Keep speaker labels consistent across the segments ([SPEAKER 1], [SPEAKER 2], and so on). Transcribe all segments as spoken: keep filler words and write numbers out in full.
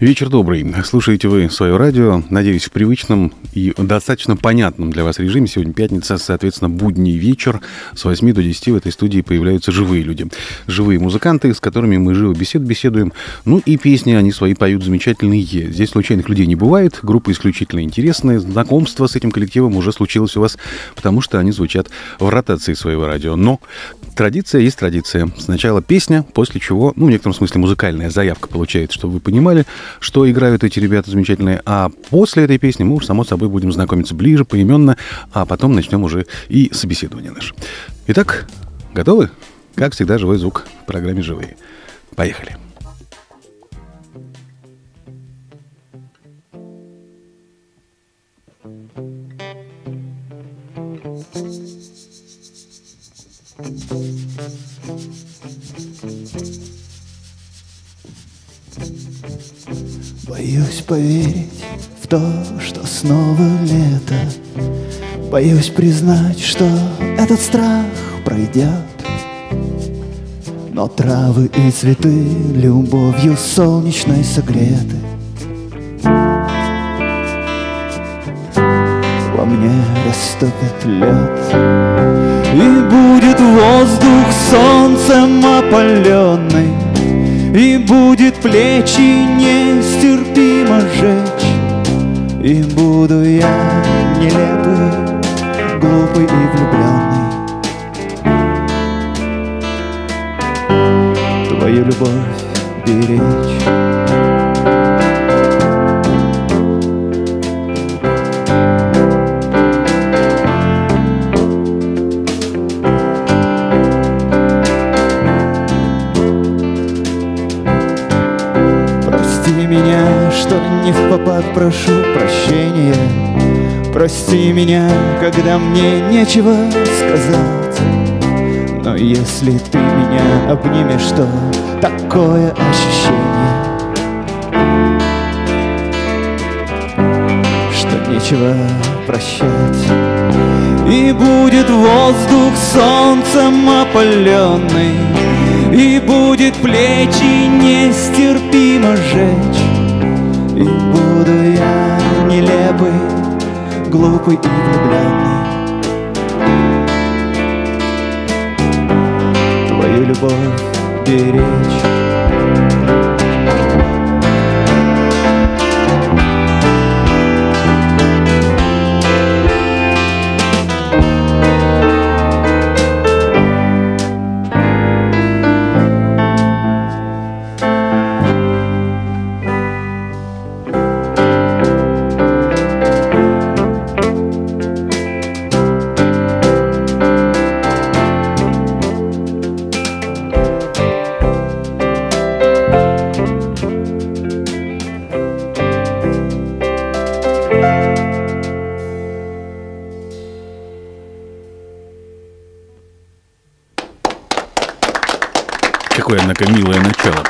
[SPEAKER 1] Вечер добрый. Слушаете вы свое радио. Надеюсь, в привычном и достаточно понятном для вас режиме. Сегодня пятница, соответственно, будний вечер. С восьми до десяти в этой студии появляются живые люди. Живые музыканты, с которыми мы живо бесед, беседуем. Ну и песни они свои поют замечательные. Здесь случайных людей не бывает. Группа исключительно интересная. Знакомство с этим коллективом уже случилось у вас, потому что они звучат в ротации своего радио. Но традиция есть традиция. Сначала песня, после чего, ну, в некотором смысле, музыкальная заявка получается, чтобы вы понимали, что играют эти ребята замечательные. А после этой песни мы уж, само собой, будем знакомиться ближе, поименно, а потом начнем уже и собеседование наше. Итак, готовы? Как всегда, живой звук в программе «Живые». Поехали.
[SPEAKER 2] Боюсь поверить в то, что снова лето. Боюсь признать, что этот страх пройдет. Но травы и цветы любовью солнечной согреты. Во мне растопит лед, и будет воздух солнцем опаленный, и будет плечи нестерпимо жечь. И буду я нелепый, глупый и влюбленный. Твою любовь беречь. Не впопад прошу прощения. Прости меня, когда мне нечего сказать. Но если ты меня обнимешь, то такое ощущение, что нечего прощать. И будет воздух солнцем опаленный, и будет плечи нестерпимо жечь. И буду я нелепый, глупый и влюбленный. Твою любовь беречь.
[SPEAKER 1] Какое, однако, милое начало.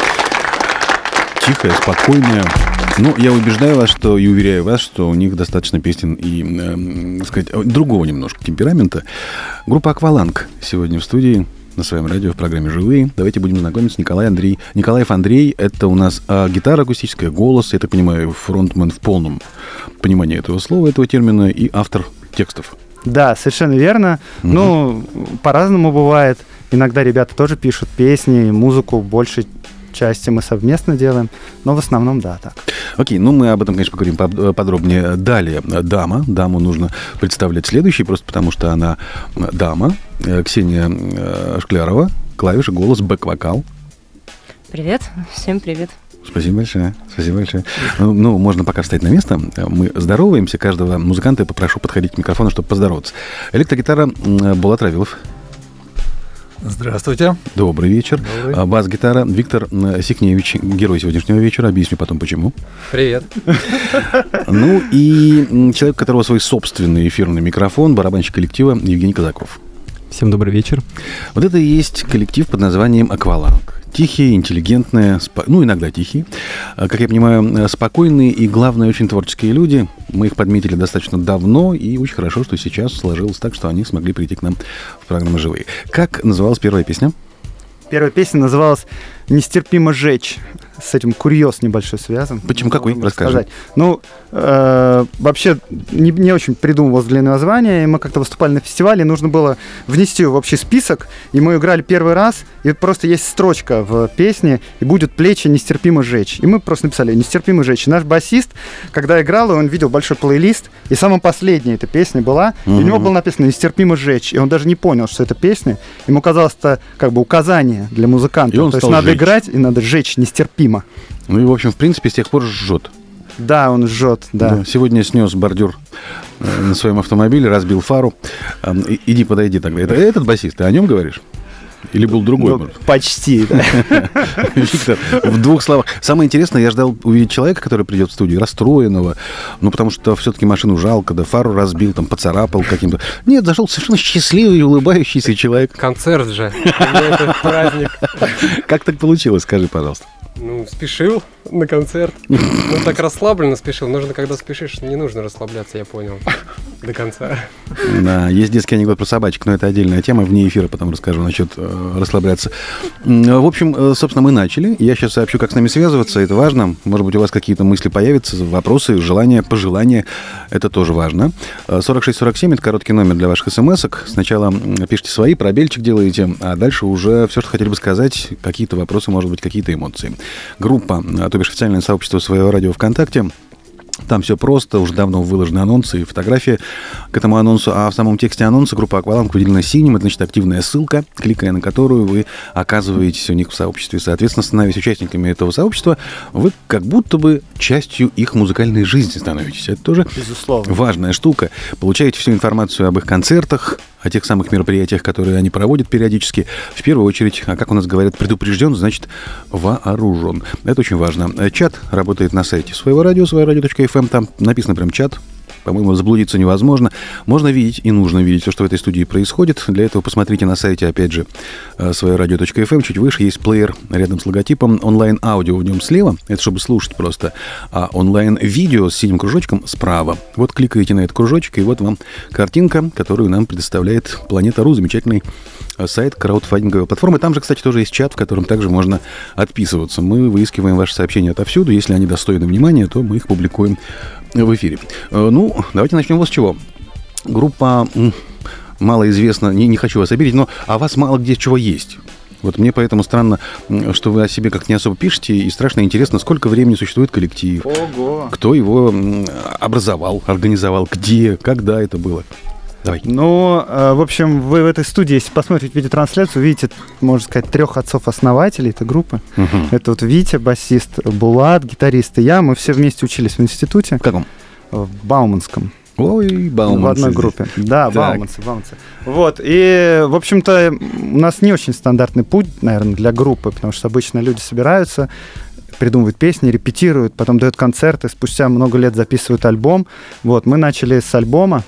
[SPEAKER 1] Тихое, спокойное. Ну, я убеждаю вас, что и уверяю вас, что у них достаточно песен и, э, так сказать, другого немножко темперамента. Группа «Акваланг» сегодня в студии на своем радио в программе «Живые». Давайте будем знакомиться. Николай Андрей. Николаев Андрей — это у нас а, гитара акустическая, голос, я так понимаю, фронтмен в полном понимании этого слова, этого термина, и автор текстов.
[SPEAKER 3] Да, совершенно верно. Угу. Ну, по-разному бывает. Иногда ребята тоже пишут песни, музыку, большей части мы совместно делаем, но в основном, да, так.
[SPEAKER 1] Окей, ну мы об этом, конечно, поговорим подробнее далее. Дама, даму нужно представлять следующей, просто потому что она дама. Ксения Шклярова, клавиши, голос, бэк-вокал.
[SPEAKER 4] Привет, всем привет.
[SPEAKER 1] Спасибо большое, спасибо большое. Ну, ну, можно пока встать на место. Мы здороваемся, каждого музыканта я попрошу подходить к микрофону, чтобы поздороваться. Электрогитара Булат Равилов.
[SPEAKER 5] Здравствуйте.
[SPEAKER 1] Добрый вечер. Добрый. Бас-гитара Виктор Сикневич, герой сегодняшнего вечера. Объясню потом, почему.
[SPEAKER 5] Привет.
[SPEAKER 1] Ну и человек, у которого свой собственный эфирный микрофон, барабанщик коллектива Евгений Казаков.
[SPEAKER 6] Всем добрый вечер.
[SPEAKER 1] Вот это и есть коллектив под названием «Акваланг». Тихие, интеллигентные, спо... ну, иногда тихие, как я понимаю, спокойные и, главное, очень творческие люди. Мы их подметили достаточно давно, и очень хорошо, что сейчас сложилось так, что они смогли прийти к нам в программу «Живые». Как называлась первая песня?
[SPEAKER 3] Первая песня называлась «Нестерпимо жечь». с этим курьез небольшой связан.
[SPEAKER 1] Почему? Какой? Расскажи.
[SPEAKER 3] Ну, э, вообще не, не очень придумывалось длинное название, и мы как-то выступали на фестивале, и нужно было внести ее в общий список, и мы играли первый раз, и просто есть строчка в песне, и будет плечи нестерпимо жечь. И мы просто написали «нестерпимо жечь». И наш басист, когда играл, он видел большой плейлист, и самая последняя эта песня была, mm-hmm. и у него было написано «нестерпимо жечь», и он даже не понял, что это песня. Ему казалось, это как бы указание для музыканта. То есть надо жечь. играть, и надо жечь нестерпимо.
[SPEAKER 1] Ну и, в общем, в принципе, с тех пор жжет.
[SPEAKER 3] Да, он жжет, да. да.
[SPEAKER 1] Сегодня снес бордюр э, на своем автомобиле, разбил фару. Э, иди, подойди тогда. Это этот басист, ты о нем говоришь? Или был другой?
[SPEAKER 3] Ну, почти, да.
[SPEAKER 1] Виктор, в двух словах. Самое интересное, я ждал увидеть человека, который придет в студию, расстроенного, ну, потому что все-таки машину жалко, да, фару разбил, там, поцарапал каким-то. Нет, зашел совершенно счастливый и улыбающийся человек.
[SPEAKER 5] Концерт же. Это праздник.
[SPEAKER 1] Как так получилось, скажи, пожалуйста.
[SPEAKER 5] Ну, спешил на концерт. Ну, так расслабленно спешил. Нужно, когда спешишь, не нужно расслабляться, я понял. До конца.
[SPEAKER 1] Да, есть детский анекдот про собачек, но это отдельная тема. Вне эфира потом расскажу насчет э, расслабляться. В общем, э, собственно, мы начали. Я сейчас сообщу, как с нами связываться. Это важно. Может быть, у вас какие-то мысли появятся, вопросы, желания, пожелания. Это тоже важно. сорок шесть сорок семь – это короткий номер для ваших смс-ок. Сначала пишите свои, пробельчик делаете, а дальше уже все, что хотели бы сказать, какие-то вопросы, может быть, какие-то эмоции. Группа, то бишь официальное сообщество «Своего радио» ВКонтакте. Там все просто, уже давно выложены анонсы и фотографии к этому анонсу. А в самом тексте анонса группа «Акваланг» выделена синим. Это значит активная ссылка, кликая на которую вы оказываетесь у них в сообществе. Соответственно, становясь участниками этого сообщества, вы как будто бы частью их музыкальной жизни становитесь. Это тоже
[SPEAKER 3] безусловно
[SPEAKER 1] важная штука. Получаете всю информацию об их концертах, о тех самых мероприятиях, которые они проводят периодически. В первую очередь, как у нас говорят, предупрежден, значит вооружен. Это очень важно. Чат работает на сайте Своего радио, своего радио точка эф эм. Там написано прям чат. По-моему, заблудиться невозможно. Можно видеть и нужно видеть все, что в этой студии происходит. Для этого посмотрите на сайте, опять же, своего радио точка эф эм. Чуть выше есть плеер рядом с логотипом. Онлайн-аудио в нем слева. Это чтобы слушать просто. А онлайн-видео с синим кружочком справа. Вот кликаете на этот кружочек, и вот вам картинка, которую нам предоставляет Планета.ру. Замечательный сайт краудфандинговой платформы. Там же, кстати, тоже есть чат, в котором также можно отписываться. Мы выискиваем ваши сообщения отовсюду. Если они достойны внимания, то мы их публикуем в эфире. Ну, давайте начнем вот с чего. Группа малоизвестна, не, не хочу вас обидеть, но о вас мало где чего есть. Вот мне поэтому странно, что вы о себе как-то не особо пишете, и страшно интересно, сколько времени существует коллектив.
[SPEAKER 3] Ого.
[SPEAKER 1] Кто его образовал, организовал, где, когда это было. Давай.
[SPEAKER 3] Ну, в общем, вы в этой студии, если посмотрите видеотрансляцию, увидите, можно сказать, трех отцов-основателей этой группы. Угу. Это вот Витя, басист, Булат, гитарист и я. Мы все вместе учились в институте.
[SPEAKER 1] В каком?
[SPEAKER 3] В Бауманском.
[SPEAKER 1] Ой, Бауманцы.
[SPEAKER 3] В одной
[SPEAKER 1] здесь.
[SPEAKER 3] группе. Да, Бауманцы, Бауманцы. Вот, и, в общем-то, у нас не очень стандартный путь, наверное, для группы, потому что обычно люди собираются, придумывают песни, репетируют, потом дают концерты, спустя много лет записывают альбом. Вот, мы начали с альбома.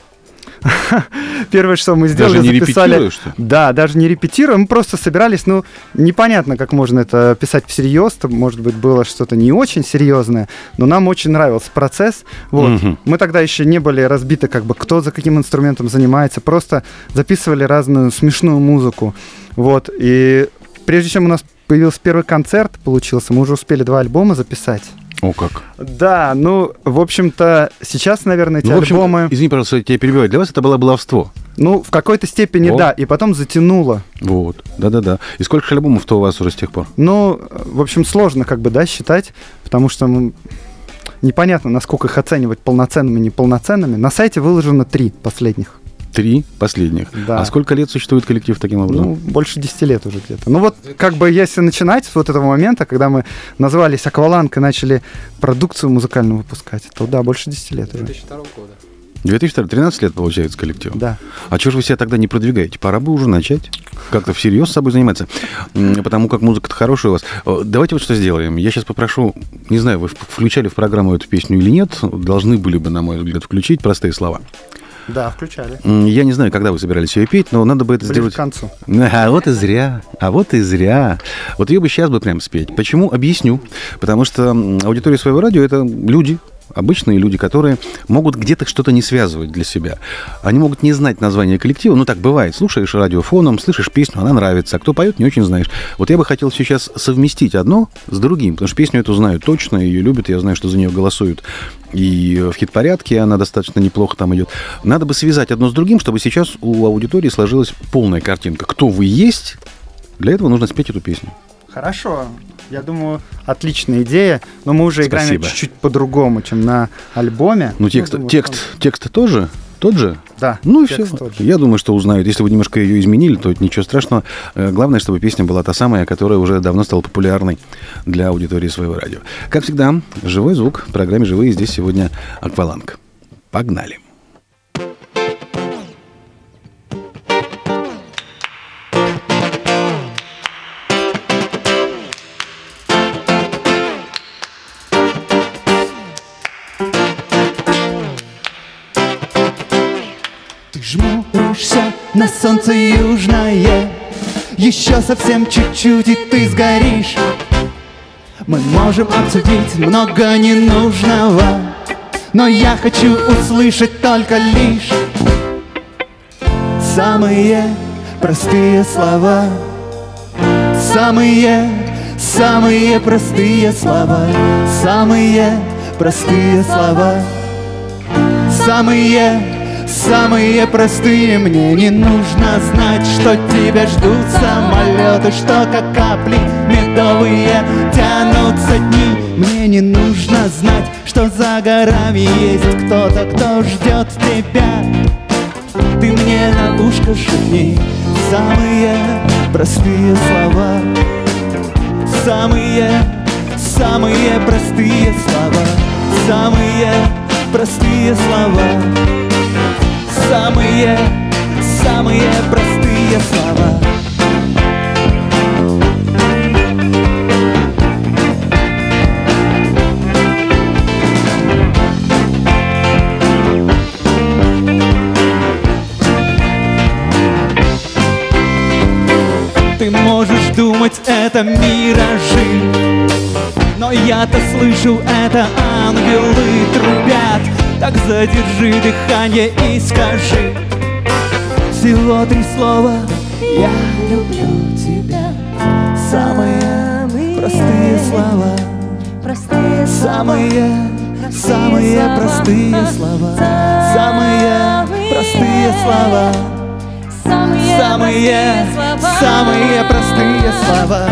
[SPEAKER 3] Первое, что мы сделали,
[SPEAKER 1] даже не
[SPEAKER 3] записали...
[SPEAKER 1] что ли?
[SPEAKER 3] Да, даже не репетируем, мы просто собирались, ну, непонятно, как можно это писать всерьез, может быть, было что-то не очень серьезное, но нам очень нравился процесс, вот. Угу. Мы тогда еще не были разбиты, как бы, кто за каким инструментом занимается, просто записывали разную смешную музыку, вот, и прежде чем у нас появился первый концерт, получился, мы уже успели два альбома записать.
[SPEAKER 1] О, как.
[SPEAKER 3] Да, ну, в общем-то, сейчас, наверное, эти
[SPEAKER 1] ну, в общем,
[SPEAKER 3] альбомы...
[SPEAKER 1] Извини, пожалуйста, я тебя перебиваю. Для вас это было баловство?
[SPEAKER 3] Ну, в какой-то степени, вот. Да, и потом затянуло.
[SPEAKER 1] Вот, да-да-да. И сколько альбомов-то у вас уже с тех пор?
[SPEAKER 3] Ну, в общем, сложно, как бы, да, считать, потому что ну, непонятно, насколько их оценивать полноценными и неполноценными. На сайте выложено три последних.
[SPEAKER 1] Три последних.
[SPEAKER 3] Да.
[SPEAKER 1] А сколько лет существует коллектив таким образом?
[SPEAKER 3] Ну, больше десяти лет уже где-то. Ну вот, как бы, если начинать с вот этого момента, когда мы назвались «Акваланг» и начали продукцию музыкальную выпускать, то да, больше десяти лет уже.
[SPEAKER 5] две тысячи второго года.
[SPEAKER 1] две тысячи второй, тринадцать лет, получается, коллектив?
[SPEAKER 3] Да.
[SPEAKER 1] А чего же вы себя тогда не продвигаете? Пора бы уже начать как-то всерьез с собой заниматься. Потому как музыка-то хорошая у вас. Давайте вот что сделаем. Я сейчас попрошу, не знаю, вы включали в программу эту песню или нет, должны были бы, на мой взгляд, включить «Простые слова».
[SPEAKER 3] Да, включали.
[SPEAKER 1] Я не знаю, когда вы собирались ее петь, но надо бы это
[SPEAKER 3] Ближе
[SPEAKER 1] сделать...
[SPEAKER 3] к концу.
[SPEAKER 1] А вот и зря, а вот и зря. Вот ее бы сейчас бы прям спеть. Почему? Объясню. Потому что аудитория Своего радио — это люди, обычные люди, которые могут где-то что-то не связывать для себя. Они могут не знать название коллектива. Ну, так бывает. Слушаешь радио фоном, слышишь песню, она нравится. А кто поет, не очень знаешь. Вот я бы хотел сейчас совместить одно с другим, потому что песню эту знаю точно, ее любят, я знаю, что за нее голосуют. И в хит-порядке она достаточно неплохо там идет. Надо бы связать одно с другим, чтобы сейчас у аудитории сложилась полная картинка. Кто вы есть, для этого нужно спеть эту песню.
[SPEAKER 3] Хорошо. Я думаю, отличная идея, но мы уже
[SPEAKER 1] Спасибо.
[SPEAKER 3] играем чуть-чуть по-другому, чем на альбоме.
[SPEAKER 1] Ну, текст,
[SPEAKER 3] думаю,
[SPEAKER 1] текст,
[SPEAKER 3] что...
[SPEAKER 1] текст тоже? Тот же?
[SPEAKER 3] Да.
[SPEAKER 1] Ну и все.
[SPEAKER 3] Тот же.
[SPEAKER 1] Я думаю, что узнают. Если вы немножко ее изменили, то это ничего страшного. Главное, чтобы песня была та самая, которая уже давно стала популярной для аудитории своего радио. Как всегда, живой звук в программе «Живые». Здесь сегодня «Акваланг». Погнали.
[SPEAKER 2] Жмуришься на солнце южное, еще совсем чуть-чуть и ты сгоришь. Мы можем обсудить много ненужного, но я хочу услышать только лишь самые простые слова. Самые, самые простые слова. Самые простые слова. Самые Самые простые. Мне не нужно знать, что тебя ждут самолеты, что как капли медовые тянутся дни. Мне не нужно знать, что за горами есть кто-то, кто ждет тебя. Ты мне на ушко шепни самые простые слова. Самые, самые простые слова. Самые простые слова. Самые, самые простые слова. Ты можешь думать, это миражи, но я-то слышу, это ангелы трубят. Так задержи дыхание и скажи всего три слова: я люблю тебя. Самые простые слова. Простые самые, самые простые слова. Самые простые слова. Самые, самые простые слова.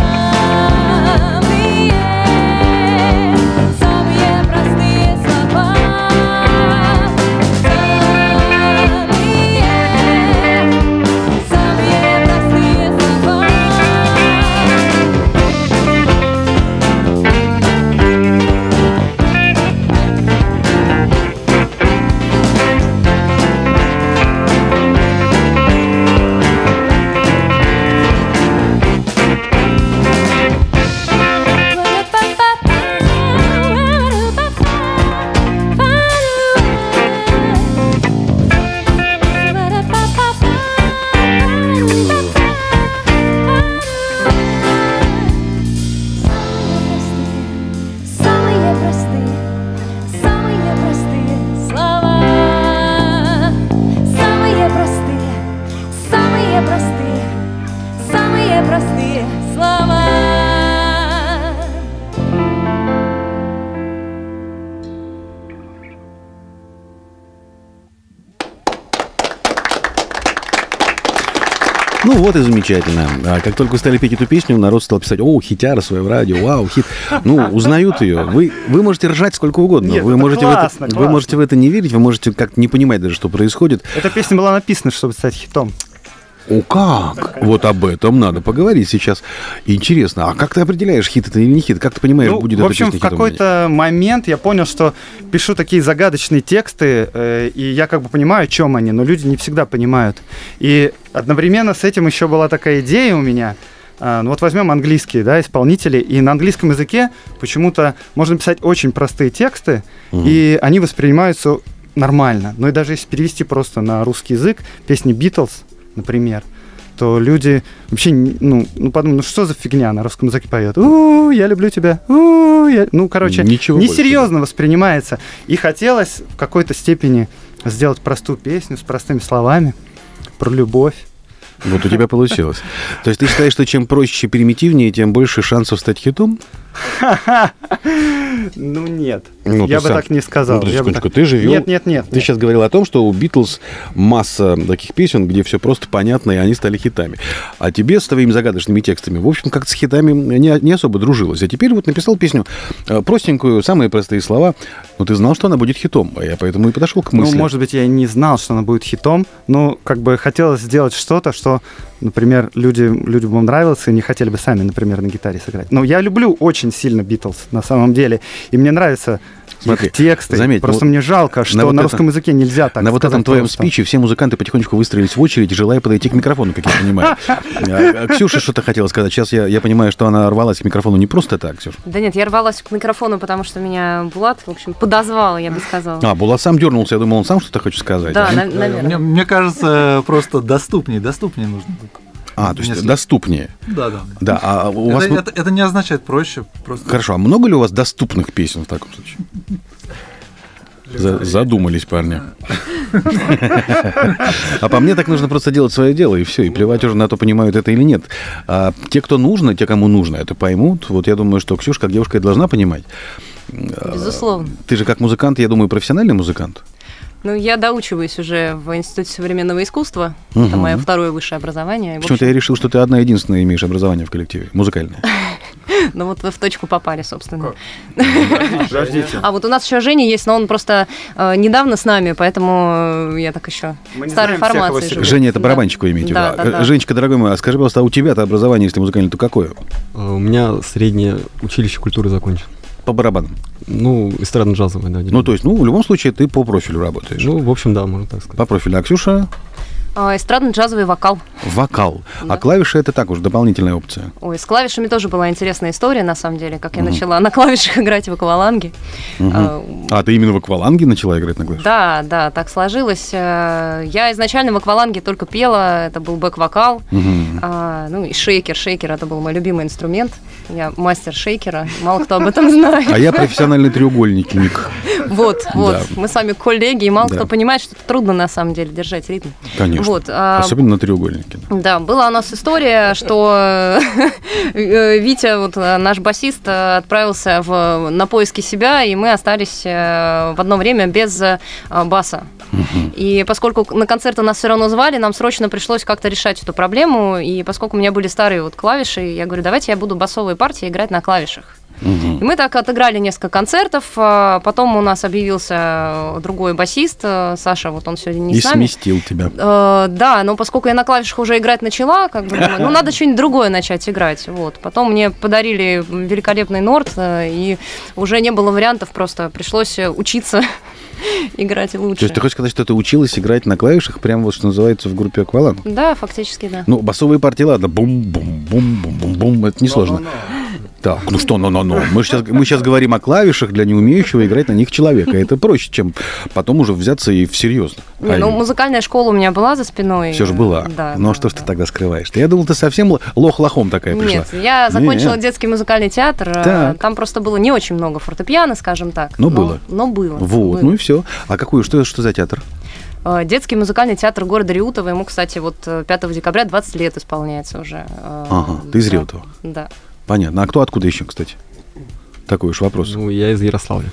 [SPEAKER 1] Ну вот и замечательно. А как только стали петь эту песню, народ стал писать: о, хитяра, свое радио, вау, хит. Ну, узнают ее. Вы, вы можете ржать сколько угодно.
[SPEAKER 3] Нет,
[SPEAKER 1] вы,
[SPEAKER 3] это
[SPEAKER 1] можете
[SPEAKER 3] классно,
[SPEAKER 1] в это,
[SPEAKER 3] классно.
[SPEAKER 1] вы можете в это не верить, вы можете как-то не понимать даже, что происходит.
[SPEAKER 3] Эта песня была написана, чтобы стать хитом.
[SPEAKER 1] О, как? Вот об этом надо поговорить сейчас. Интересно, а как ты определяешь, хит это или не хит? Как ты понимаешь,
[SPEAKER 3] Ну,
[SPEAKER 1] будет
[SPEAKER 3] в
[SPEAKER 1] эта
[SPEAKER 3] общем,
[SPEAKER 1] песня
[SPEAKER 3] в
[SPEAKER 1] хитом или нет?
[SPEAKER 3] какой-то момент я понял, что пишу такие загадочные тексты, э, и я как бы понимаю, о чем они, но люди не всегда понимают. И одновременно с этим еще была такая идея у меня. А, ну вот возьмем английские, да, исполнители, и на английском языке почему-то можно писать очень простые тексты,
[SPEAKER 1] Мгм.
[SPEAKER 3] и они воспринимаются нормально. Ну и даже если перевести просто на русский язык, песни Beatles, например, то люди вообще, ну, ну подумают, ну что за фигня на русском языке поет? У-у-у, я люблю тебя. У-у-у, я... Ну, короче,
[SPEAKER 1] Ничего
[SPEAKER 3] несерьезно воспринимается. И хотелось в какой-то степени сделать простую песню с простыми словами про любовь.
[SPEAKER 1] Вот у тебя получилось. То есть ты считаешь, что чем проще и примитивнее, тем больше шансов стать хитом?
[SPEAKER 3] Ну, нет.
[SPEAKER 1] Ну,
[SPEAKER 3] Я
[SPEAKER 1] ты
[SPEAKER 3] бы
[SPEAKER 1] сам-
[SPEAKER 3] так не сказал.
[SPEAKER 1] Ну,
[SPEAKER 3] Я бы
[SPEAKER 1] секундочку,
[SPEAKER 3] так-
[SPEAKER 1] ты же вел-
[SPEAKER 3] Нет, нет, нет.
[SPEAKER 1] Ты сейчас говорил о том, что у Битлз масса таких песен, где все просто понятно, и они стали хитами. А тебе с твоими загадочными текстами, в общем, как-то с хитами не, не особо дружилось. А теперь вот написал песню э, простенькую, самые простые слова, но ты знал, что она будет хитом, а я поэтому и подошел к мысли.
[SPEAKER 3] Ну, может быть, я не знал, что она будет хитом, но как бы хотелось сделать что-то, что, например, люди, людям бы нравилось и не хотели бы сами, например, на гитаре сыграть. Но я люблю очень сильно Битлз, на самом деле, и мне нравятся
[SPEAKER 1] Смотри,
[SPEAKER 3] их тексты.
[SPEAKER 1] заметь,
[SPEAKER 3] Просто
[SPEAKER 1] ну,
[SPEAKER 3] мне жалко, что
[SPEAKER 1] на
[SPEAKER 3] на,
[SPEAKER 1] вот
[SPEAKER 3] русском
[SPEAKER 1] это-
[SPEAKER 3] языке нельзя так
[SPEAKER 1] На вот
[SPEAKER 3] сказать
[SPEAKER 1] этом твоем
[SPEAKER 3] просто.
[SPEAKER 1] спиче все музыканты потихонечку выстроились в очередь, желая подойти к микрофону, как я понимаю. А, Ксюша что-то хотела сказать. Сейчас я, я понимаю, что она рвалась к микрофону не просто так, Ксюша.
[SPEAKER 4] Да нет, я рвалась к микрофону, потому что меня Булат, в общем, подозвал, я бы сказала.
[SPEAKER 1] А, Булат сам дернулся, я думал, он сам что-то хочет сказать.
[SPEAKER 4] Да,
[SPEAKER 1] А?
[SPEAKER 4] на-
[SPEAKER 6] Мне,
[SPEAKER 4] наверное.
[SPEAKER 6] мне кажется, просто доступнее, доступнее нужно быть.
[SPEAKER 1] А, то есть
[SPEAKER 6] Если-
[SPEAKER 1] доступнее.
[SPEAKER 6] Да, да.
[SPEAKER 1] Да, а у
[SPEAKER 6] Это,
[SPEAKER 1] вас... м-
[SPEAKER 6] это- это не означает проще, просто.
[SPEAKER 1] Хорошо, а много ли у вас доступных песен в таком случае? За- задумались парни. А по мне так нужно просто делать свое дело, и все, и плевать уже на то, понимают это или нет. А те, кто нужно, те, кому нужно, это поймут. Вот я думаю, что Ксюша, как девушка, это должна понимать.
[SPEAKER 4] Безусловно.
[SPEAKER 1] Ты же как музыкант, я думаю, профессиональный музыкант.
[SPEAKER 4] Ну, я доучиваюсь уже в Институте современного искусства.
[SPEAKER 1] Мгм.
[SPEAKER 4] Это мое второе высшее образование. И, в
[SPEAKER 1] Почему-то
[SPEAKER 4] общем,
[SPEAKER 1] я решил, что ты одна единственная имеешь образование в коллективе, музыкальное.
[SPEAKER 4] Ну, вот вы в точку попали, собственно.
[SPEAKER 3] Подождите.
[SPEAKER 4] А вот у нас еще Женя есть, но он просто э, недавно с нами, поэтому э, я так еще
[SPEAKER 3] Мы не
[SPEAKER 4] старой
[SPEAKER 3] знаем всех его
[SPEAKER 4] формации
[SPEAKER 3] секретов.
[SPEAKER 4] живу.
[SPEAKER 1] Женя, это
[SPEAKER 4] Да.
[SPEAKER 1] барабанщик, вы имеете в
[SPEAKER 4] Да,
[SPEAKER 1] виду.
[SPEAKER 4] да, да.
[SPEAKER 1] Женечка, дорогой мой, а скажи, пожалуйста, а у тебя-то образование, если музыкальное, то какое?
[SPEAKER 7] У меня среднее училище культуры закончил.
[SPEAKER 1] По барабанам.
[SPEAKER 7] Ну, эстрадно-джазовое, да.
[SPEAKER 1] Ну, то есть, ну, в любом случае, ты по профилю работаешь.
[SPEAKER 7] Ну, в общем, да, можно так сказать.
[SPEAKER 1] По профилю. А Ксюша
[SPEAKER 4] А, эстрадно-джазовый вокал.
[SPEAKER 1] вокал.
[SPEAKER 4] Да.
[SPEAKER 1] А клавиши это так уж дополнительная опция.
[SPEAKER 4] Ой, с клавишами тоже была интересная история, на самом деле, как я
[SPEAKER 1] Мгм.
[SPEAKER 4] начала на клавишах играть в акваланге.
[SPEAKER 1] Мгм.
[SPEAKER 4] А,
[SPEAKER 1] А ты именно в акваланге начала играть на клавишах?
[SPEAKER 4] Да, да, так сложилось. Э, Я изначально в акваланге только пела, это был бэк-вокал.
[SPEAKER 1] Мгм.
[SPEAKER 4] А, ну и шейкер, шейкер это был мой любимый инструмент. Я мастер шейкера, мало кто об этом знает.
[SPEAKER 1] А я профессиональный треугольник.
[SPEAKER 4] Вот, вот,
[SPEAKER 1] Да.
[SPEAKER 4] мы с вами коллеги, и мало
[SPEAKER 1] Да.
[SPEAKER 4] кто понимает, что это трудно на самом деле держать ритм.
[SPEAKER 1] Конечно.
[SPEAKER 4] Вот, а,
[SPEAKER 1] Особенно на треугольнике.
[SPEAKER 4] Да, была у нас история, что э, Витя, вот э, наш басист, э, отправился в, на поиски себя, и мы остались э, в одно время без э, баса. И поскольку на концерты нас все равно звали, нам срочно пришлось как-то решать эту проблему, и поскольку у меня были старые вот клавиши, я говорю, давайте я буду басовые партии играть на клавишах.
[SPEAKER 1] Мгм.
[SPEAKER 4] И мы так отыграли несколько концертов, а потом у нас объявился другой басист, э, Саша, вот он сегодня не
[SPEAKER 1] И
[SPEAKER 4] с нами.
[SPEAKER 1] сместил тебя.
[SPEAKER 4] Э, да, но поскольку я на клавишах уже играть начала, как бы думаю, ну надо что-нибудь другое начать играть. Вот. Потом мне подарили великолепный Норд, э, и уже не было вариантов, просто пришлось э, учиться играть лучше.
[SPEAKER 1] То есть ты хочешь сказать, что ты училась играть на клавишах, прямо вот что называется в группе акваланг?
[SPEAKER 4] Да, фактически, да.
[SPEAKER 1] Ну, басовые партии, ладно, бум-бум-бум-бум-бум-бум, это несложно. Так, ну что, ну-ну-ну. Мы сейчас, мы сейчас говорим о клавишах для неумеющего играть на них человека. Это проще, чем потом уже взяться и всерьез.
[SPEAKER 4] Не, ну, музыкальная школа у меня была за спиной.
[SPEAKER 1] Все же была.
[SPEAKER 4] Да,
[SPEAKER 1] Ну, а
[SPEAKER 4] да,
[SPEAKER 1] что ж
[SPEAKER 4] да.
[SPEAKER 1] ты тогда скрываешь? Я думал, ты совсем л- лох-лохом такая пришла.
[SPEAKER 4] Нет, я закончила
[SPEAKER 1] Нет.
[SPEAKER 4] детский музыкальный театр. э,
[SPEAKER 1] Так.
[SPEAKER 4] Там просто было не очень много фортепиано, скажем так.
[SPEAKER 1] Но было.
[SPEAKER 4] Но было.
[SPEAKER 1] Вот,
[SPEAKER 4] было.
[SPEAKER 1] ну и все. А какую, что, что за театр?
[SPEAKER 4] Э, Детский музыкальный театр города Реутова. Ему, кстати, вот э, пятого декабря двадцать лет исполняется уже. Э,
[SPEAKER 1] Ага, ты из
[SPEAKER 4] да.
[SPEAKER 1] Реутова.
[SPEAKER 4] Да.
[SPEAKER 1] Понятно. А кто откуда еще, кстати? Такой уж вопрос.
[SPEAKER 7] Ну, я из Ярославля.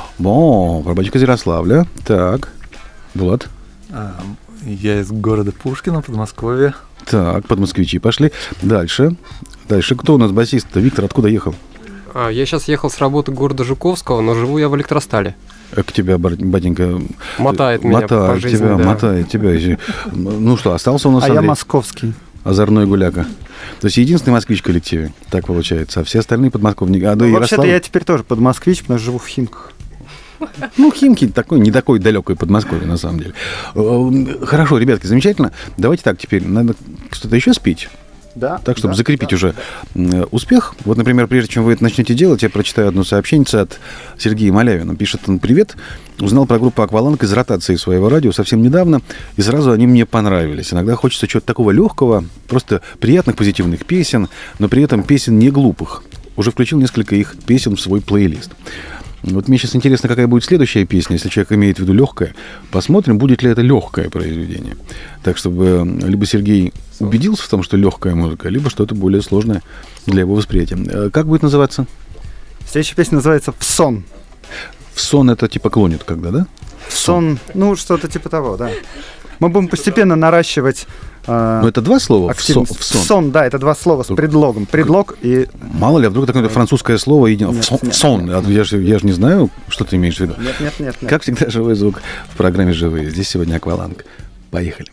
[SPEAKER 1] О, барабанщик из Ярославля. Так. Булат.
[SPEAKER 6] А, Я из города Пушкино, Подмосковье.
[SPEAKER 1] Так, под москвичи пошли. Дальше. Дальше. Кто у нас басист-то? Виктор, откуда ехал?
[SPEAKER 5] А, я сейчас ехал с работы города Жуковского, но живу я в Электростале.
[SPEAKER 1] К тебя, бар- батенька,
[SPEAKER 5] Мотает меня по
[SPEAKER 1] мотает
[SPEAKER 5] жизни,
[SPEAKER 1] тебя,
[SPEAKER 5] да.
[SPEAKER 1] мотает тебя. Ну что, остался у нас
[SPEAKER 3] А я
[SPEAKER 1] Андрей,
[SPEAKER 3] московский.
[SPEAKER 1] озорной гуляка. То есть единственный москвич в коллективе, так получается. А все остальные подмосковники. А до
[SPEAKER 3] Ну, вообще-то
[SPEAKER 1] Ярослава...
[SPEAKER 3] я теперь тоже под москвич, потому что живу в Химках.
[SPEAKER 1] Ну, Химки такой, не такой далекой Подмосковье, на самом деле. Э, Хорошо, ребятки, замечательно. Давайте так теперь, надо что-то еще спеть.
[SPEAKER 3] Да,
[SPEAKER 1] Так, чтобы
[SPEAKER 3] да,
[SPEAKER 1] закрепить
[SPEAKER 3] да.
[SPEAKER 1] уже м, успех. Вот, например, прежде чем вы это начнете делать, я прочитаю одно сообщение от Сергея Малявина. Пишет он: «Привет. Узнал про группу «Акваланг» из ротации своего радио совсем недавно, и сразу они мне понравились. Иногда хочется чего-то такого легкого, просто приятных, позитивных песен, но при этом песен не глупых. Уже включил несколько их песен в свой плейлист». Вот мне сейчас интересно, какая будет следующая песня, если человек имеет в виду легкое. Посмотрим, будет ли это легкое произведение. Так, чтобы либо Сергей убедился в том, что легкая музыка, либо что-то более сложное для его восприятия. Как будет называться?
[SPEAKER 3] Следующая песня называется «В сон».
[SPEAKER 1] В сон это типа клонит когда, да?
[SPEAKER 3] В сон, ну, что-то типа того, да. Мы будем постепенно наращивать э,
[SPEAKER 1] Но это два слова? В сон,
[SPEAKER 3] активность.
[SPEAKER 1] в сон.
[SPEAKER 3] В сон, да, это два слова с
[SPEAKER 1] Тут-
[SPEAKER 3] предлогом. Предлог и...
[SPEAKER 1] Мало ли, а вдруг такое французское слово едино. В
[SPEAKER 3] Нет,
[SPEAKER 1] сон.
[SPEAKER 3] нет,
[SPEAKER 1] В сон. А Я же я ж не знаю, что ты имеешь в виду.
[SPEAKER 3] Нет, нет, нет, нет.
[SPEAKER 1] Как всегда, живой звук в программе «Живые». Здесь сегодня «Акваланг». Поехали.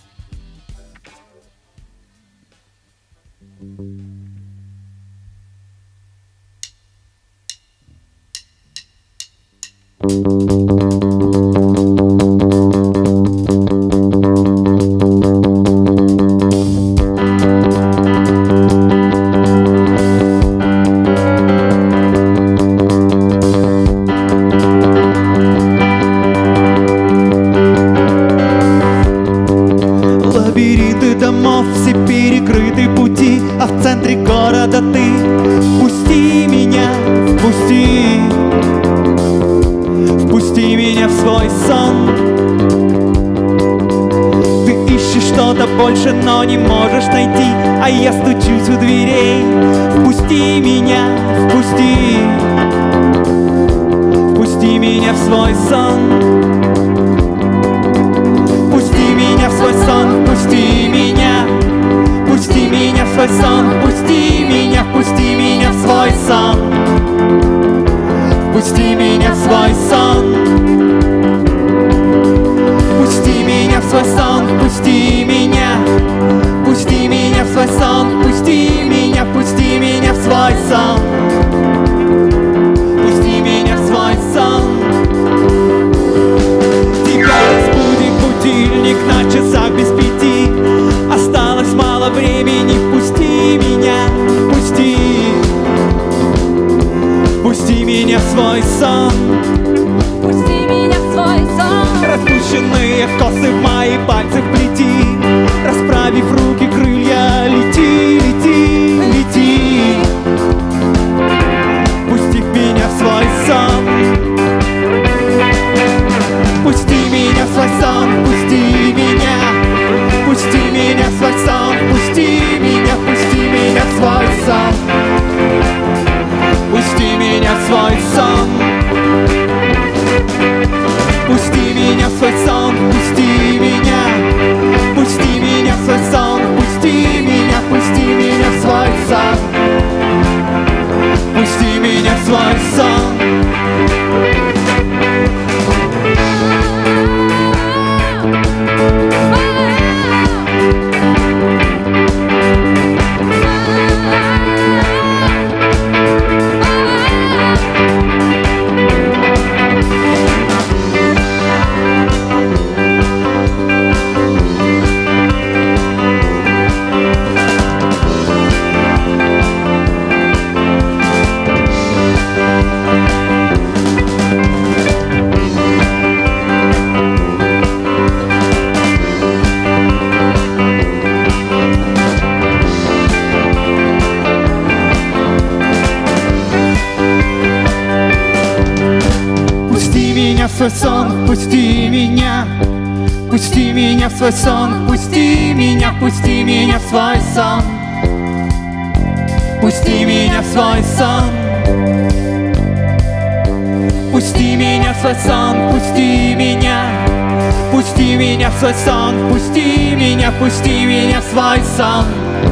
[SPEAKER 2] Лабиринты домов, все перекрыты пути, а в центре города ты. Впусти меня, впусти, впусти меня в свой сон. Ты ищешь что-то больше, но не можешь найти, а я стучусь у дверей. Впусти меня, впусти, впусти меня в свой сон. Пусти меня в свой сон, пусти меня, пусти меня в свой сон, пусти меня, пусти меня в свой сон, пусти меня в свой сон, пусти меня в свой сон, пусти меня, пусти меня в свой сон, пусти меня, пусти меня в свой сон, пусти меня в свой сон. Тебя разбудит будильник на часах без пяти. Осталось мало времени, пусти меня, пусти, пусти меня в свой сон.
[SPEAKER 4] Пусти меня в свой сон.
[SPEAKER 2] Распущенные косы в мои пальцы вплети. Расправив руки, крылья, лети, лети, лети. Пусти меня в свой сон. Пусти меня в свой сон, пусти меня, пусти меня в свой сон, пусти меня, пусти меня в свой сон, пусти меня в свой сон, пусти меня в свой сон, пусти меня, пусти меня в свой сон, пусти меня, пусти меня в свой сон, пусти меня в свой сон. Свой сон, пусти меня, пусти меня в свой сон, пусти меня, пусти меня в свой сон, пусти меня в свой сон, пусти меня в свой сон, пусти меня, пусти меня в свой сон, пусти меня, пусти меня в свой сон,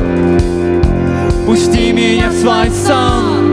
[SPEAKER 2] пусти меня в свой сон.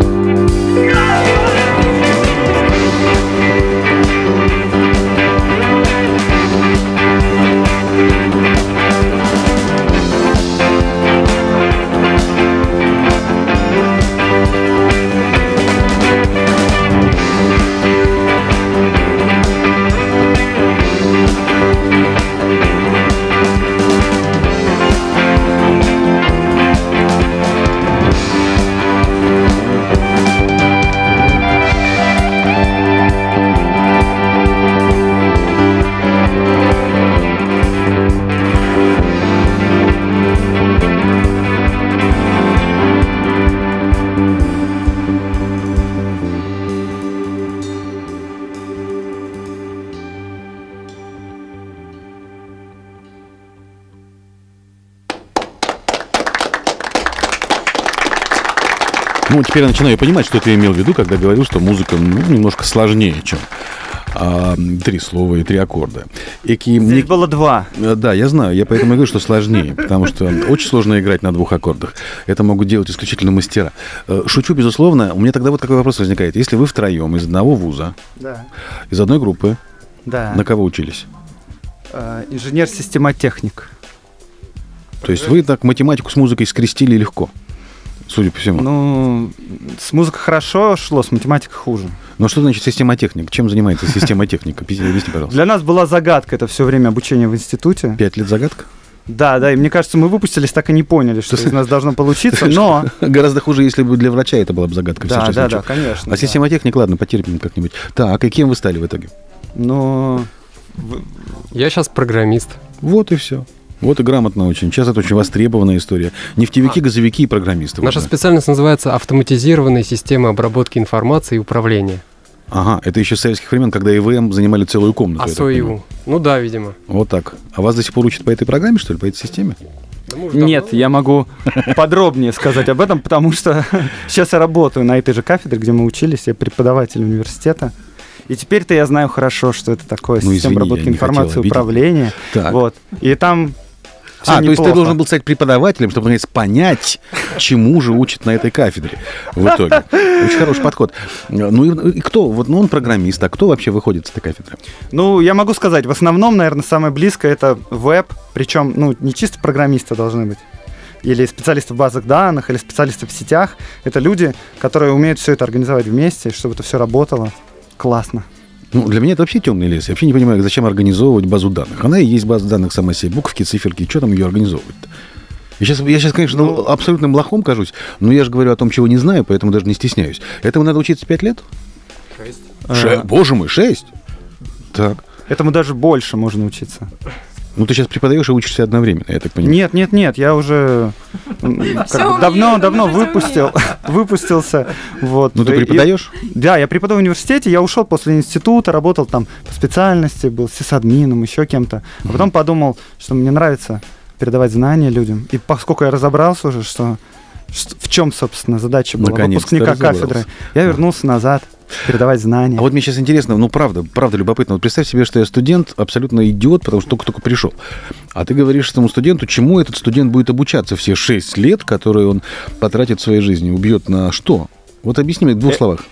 [SPEAKER 1] Ну, теперь я начинаю понимать, что ты имел в виду, когда говорил, что музыка ну, немножко сложнее, чем а, три слова и три аккорда. Эки...
[SPEAKER 3] Здесь Мне... было два.
[SPEAKER 1] Да, я знаю, я поэтому и говорю, что сложнее, потому что очень сложно играть на двух аккордах. Это могут делать исключительно мастера. Шучу, безусловно. У меня тогда вот какой вопрос возникает. Если вы втроем из одного вуза,
[SPEAKER 3] да.
[SPEAKER 1] из одной группы,
[SPEAKER 3] да.
[SPEAKER 1] на кого учились?
[SPEAKER 3] Инженер-системотехник.
[SPEAKER 1] То есть вы так математику с музыкой скрестили легко, судя по всему?
[SPEAKER 3] Ну, с музыкой хорошо шло, с математикой хуже.
[SPEAKER 1] Но что значит системотехник? Чем занимается системотехника? Объясните, пожалуйста.
[SPEAKER 3] Для нас была загадка это все время обучения в институте.
[SPEAKER 1] Пять лет загадка?
[SPEAKER 3] Да, да, и мне кажется, мы выпустились, так и не поняли, что из нас должно получиться, но...
[SPEAKER 1] Гораздо хуже, если бы для врача это была бы загадка.
[SPEAKER 3] Да, да, да, конечно.
[SPEAKER 1] А системотехник, ладно, потерпим как-нибудь. Так, и кем вы стали в итоге?
[SPEAKER 3] Ну...
[SPEAKER 5] Я сейчас программист.
[SPEAKER 1] Вот и все. Вот и грамотно очень. Сейчас это очень востребованная история. Нефтевики, газовики и программисты.
[SPEAKER 5] Наша
[SPEAKER 1] вот,
[SPEAKER 5] специальность называется автоматизированная система обработки информации и управления.
[SPEAKER 1] Ага, это еще с советских времен, когда ИВМ занимали целую комнату.
[SPEAKER 5] А СОИУ? Ну да, видимо.
[SPEAKER 1] Вот так. А вас до сих пор учат по этой программе, что ли, по этой системе?
[SPEAKER 5] Да, может,
[SPEAKER 3] Нет,
[SPEAKER 5] давно.
[SPEAKER 3] я могу подробнее сказать об этом, потому что сейчас я работаю на этой же кафедре, где мы учились, я преподаватель университета. И теперь-то я знаю хорошо, что это такое,
[SPEAKER 1] ну,
[SPEAKER 3] система
[SPEAKER 1] извини,
[SPEAKER 3] обработки информации, управления. Вот. И там все
[SPEAKER 1] А,
[SPEAKER 3] неплохо.
[SPEAKER 1] то есть ты должен был стать преподавателем, чтобы, наконец, понять, чему же учат на этой кафедре в итоге. Очень хороший подход. Ну и, и кто? Вот, ну, он программист, а кто вообще выходит с этой кафедры?
[SPEAKER 3] Ну, я могу сказать, в основном, наверное, самое близкое это веб, причем, ну, не чисто программисты должны быть. Или специалисты в базах данных, или специалисты в сетях. Это люди, которые умеют все это организовать вместе, чтобы это все работало. Классно.
[SPEAKER 1] Ну, для меня это вообще темный лес. Я вообще не понимаю, зачем организовывать базу данных. Она и есть база данных сама себе. Буковки, циферки. Что там ее организовывать-то? Я сейчас, я сейчас, конечно, ну, абсолютным лохом кажусь, но я же говорю о том, чего не знаю, поэтому даже не стесняюсь. Этому надо учиться пять лет?
[SPEAKER 5] Шесть.
[SPEAKER 1] Ше... А... Боже мой, шесть? Так.
[SPEAKER 3] Этому даже больше можно учиться.
[SPEAKER 1] Ну, ты сейчас преподаешь и учишься одновременно, я так понимаю.
[SPEAKER 3] Нет, нет, нет, я уже давно-давно выпустил, выпустился. Вот.
[SPEAKER 1] Ну, ты преподаешь?
[SPEAKER 3] И, да, я преподаю в университете, я ушел после института, работал там по специальности, был сисадмином, еще кем-то. А потом подумал, что мне нравится передавать знания людям. И поскольку я разобрался уже, что, что в чем, собственно, задача была выпускника кафедры, я вернулся назад. Передавать знания.
[SPEAKER 1] А вот мне сейчас интересно, ну, правда, правда любопытно. Вот представь себе, что я студент, абсолютно идиот, потому что только-только пришел. А ты говоришь этому студенту, чему этот студент будет обучаться все шесть лет, которые он потратит в своей жизни, убьет на что? Вот объясни мне в двух словах.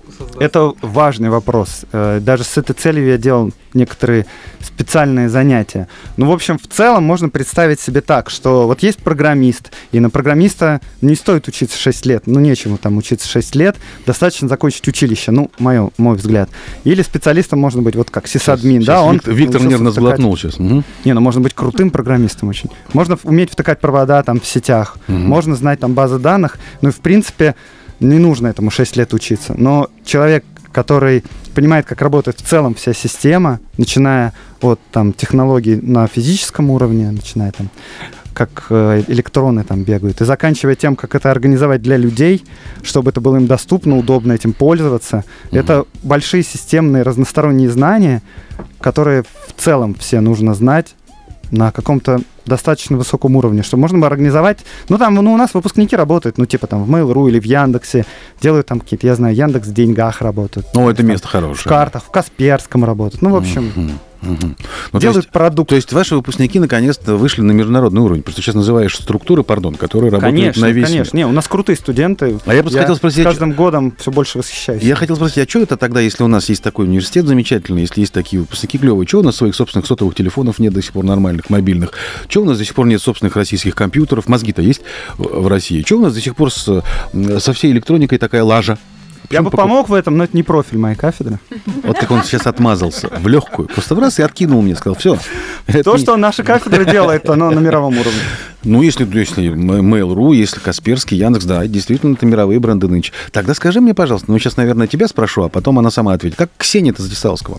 [SPEAKER 3] Это важный вопрос. Даже с этой целью я делал некоторые специальные занятия. Ну, в общем, в целом можно представить себе так, что вот есть программист, и на программиста не стоит учиться шесть лет. Ну, нечему там учиться шесть лет. Достаточно закончить училище, ну, мой, мой взгляд. Или специалистом можно быть вот как сисадмин.
[SPEAKER 1] Сейчас,
[SPEAKER 3] да,
[SPEAKER 1] сейчас
[SPEAKER 3] он
[SPEAKER 1] Виктор, Виктор нервно сглотнул сейчас. Угу.
[SPEAKER 3] Не, ну, можно быть крутым программистом очень. Можно уметь втыкать провода там в сетях. Угу. Можно знать там базы данных. Ну, и, в принципе, не нужно этому шесть лет учиться. Но человек, который понимает, как работает в целом вся система, начиная от там, технологий на физическом уровне, начиная там, как э, электроны там бегают, и заканчивая тем, как это организовать для людей, чтобы это было им доступно, удобно этим пользоваться. Mm-hmm. Это большие системные разносторонние знания, которые в целом все нужно знать на каком-то достаточно высоком уровне, чтобы можно было организовать. Ну, там, ну, у нас выпускники работают, ну, типа там в Mail.ru или в Яндексе, делают там какие-то, я знаю, Яндекс в деньгах работают.
[SPEAKER 1] Ну, это
[SPEAKER 3] там,
[SPEAKER 1] место хорошее.
[SPEAKER 3] В картах, в Касперском работают. Ну, в общем,
[SPEAKER 1] mm-hmm. Mm-hmm. Ну,
[SPEAKER 3] делают продукт.
[SPEAKER 1] То есть ваши выпускники наконец-то вышли на международный уровень. Просто сейчас называешь структуры, пардон, которые работают
[SPEAKER 3] конечно,
[SPEAKER 1] на весь
[SPEAKER 3] конечно.
[SPEAKER 1] мир.
[SPEAKER 3] Не, у нас крутые студенты.
[SPEAKER 1] А я просто
[SPEAKER 3] я
[SPEAKER 1] хотел спросить...
[SPEAKER 3] с каждым годом все больше восхищаюсь.
[SPEAKER 1] Я хотел спросить, а что это тогда, если у нас есть такой университет замечательный, если есть такие выпускники клевые, что у нас своих собственных сотовых телефонов нет до сих пор нормальных, мобильных? Что у нас до сих пор нет собственных российских компьютеров? Мозги-то есть в России. Что у нас до сих пор с, со всей электроникой такая лажа?
[SPEAKER 3] Я бы покуп... помог в этом, но это не профиль моей кафедры.
[SPEAKER 1] Вот как он сейчас отмазался в легкую. Просто в раз и откинул мне, сказал, все.
[SPEAKER 3] То, что наша кафедра делает, оно на мировом уровне.
[SPEAKER 1] Ну, если, если Mail.ru, если Касперский, Яндекс, да, действительно, это мировые бренды нынче. Тогда скажи мне, пожалуйста, ну, сейчас, наверное, тебя спрошу, а потом она сама ответит. Как Ксения-то затесалась к вам?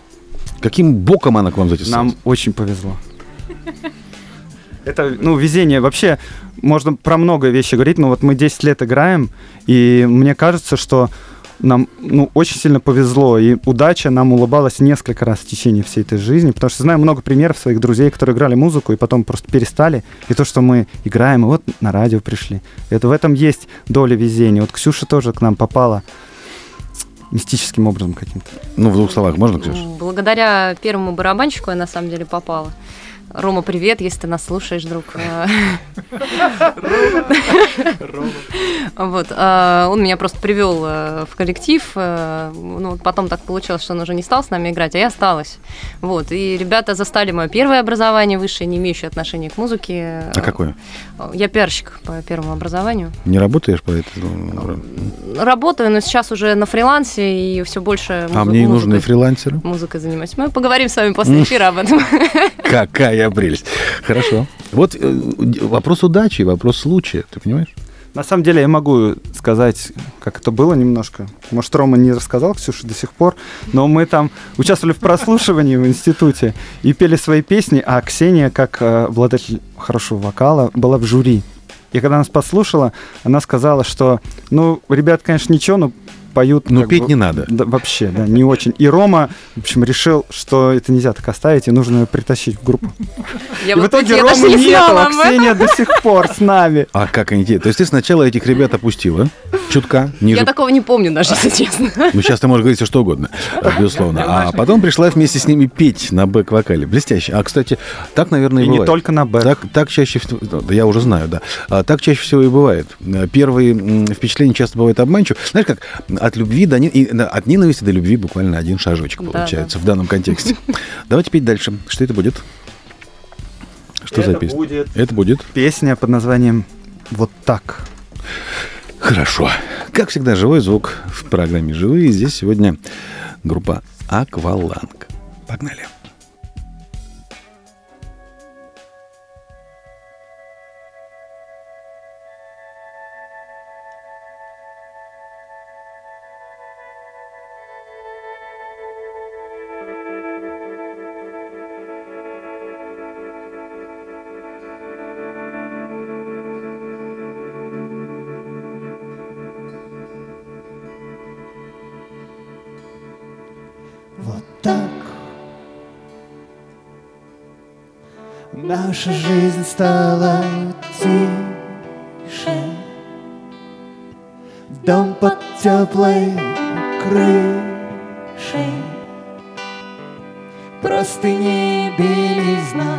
[SPEAKER 1] Каким боком она к вам затесалась?
[SPEAKER 3] Нам очень повезло. Это, ну, везение. Вообще, можно про много вещей говорить, но вот мы десять лет играем, и мне кажется, что нам, ну, очень сильно повезло, и удача нам улыбалась несколько раз в течение всей этой жизни, потому что знаю много примеров своих друзей, которые играли музыку и потом просто перестали, и то, что мы играем, и вот на радио пришли. Это в этом есть доля везения. Вот Ксюша тоже к нам попала мистическим образом каким-то.
[SPEAKER 1] Ну, в двух словах можно, Ксюша?
[SPEAKER 4] Благодаря первому барабанщику я на самом деле попала. Рома, привет, если ты нас слушаешь, друг. Вот, он меня просто привел в коллектив. Ну, потом так получилось, что он уже не стал с нами играть, а я осталась. Вот, и ребята застали мое первое образование высшее, не имеющее отношения к музыке.
[SPEAKER 1] А какое?
[SPEAKER 4] Я пиарщик по первому образованию.
[SPEAKER 1] Не работаешь по этому?
[SPEAKER 4] Работаю, но сейчас уже на фрилансе и все больше музыку,
[SPEAKER 1] а мне и нужны фрилансеры?
[SPEAKER 4] Музыкой занимаюсь. Мы поговорим с вами после эфира об этом.
[SPEAKER 1] Какая прелесть. Хорошо. Вот вопрос удачи, вопрос случая, ты понимаешь?
[SPEAKER 3] На самом деле я могу сказать, как это было немножко. Может, Рома не рассказал, Ксюша, до сих пор, но мы там участвовали в прослушивании в институте и пели свои песни, а Ксения, как обладатель хорошего вокала, была в жюри. И когда нас послушала, она сказала, что, ну, ребят, конечно, ничего, но поют...
[SPEAKER 1] Но петь бы, не надо.
[SPEAKER 3] Да, вообще, да, не очень. И Рома, в общем, решил, что это нельзя так оставить, и нужно ее притащить в группу.
[SPEAKER 4] Я
[SPEAKER 3] и
[SPEAKER 4] вот
[SPEAKER 3] в итоге Ромы не нету, а Ксения до сих пор с нами.
[SPEAKER 1] А как они тебе? То есть ты сначала этих ребят опустила, чутка, ниже...
[SPEAKER 4] Я такого не помню даже, если честно.
[SPEAKER 1] Ну, сейчас ты можешь говорить все что угодно, безусловно. А потом пришла вместе с ними петь на бэк-вокале. Блестяще. А, кстати, так, наверное, и,
[SPEAKER 3] и
[SPEAKER 1] бывает.
[SPEAKER 3] не только на бэк.
[SPEAKER 1] Так, так чаще всего... Да, я уже знаю, да. А, так чаще всего и бывает. Первые впечатления часто бывают обманчивы. Знаешь, как от любви до... И от ненависти до любви буквально один шажочек да, получается да. в данном контексте. Давайте петь дальше. Что это будет? Что
[SPEAKER 3] это
[SPEAKER 1] за песня?
[SPEAKER 3] Будет
[SPEAKER 1] это будет
[SPEAKER 3] песня под названием «Вот так».
[SPEAKER 1] Хорошо. Как всегда, живой звук в программе «Живые». Здесь сегодня группа «Акваланг». Погнали.
[SPEAKER 2] Вот так наша жизнь стала тише. Дом под теплой крышей, простыни белизна.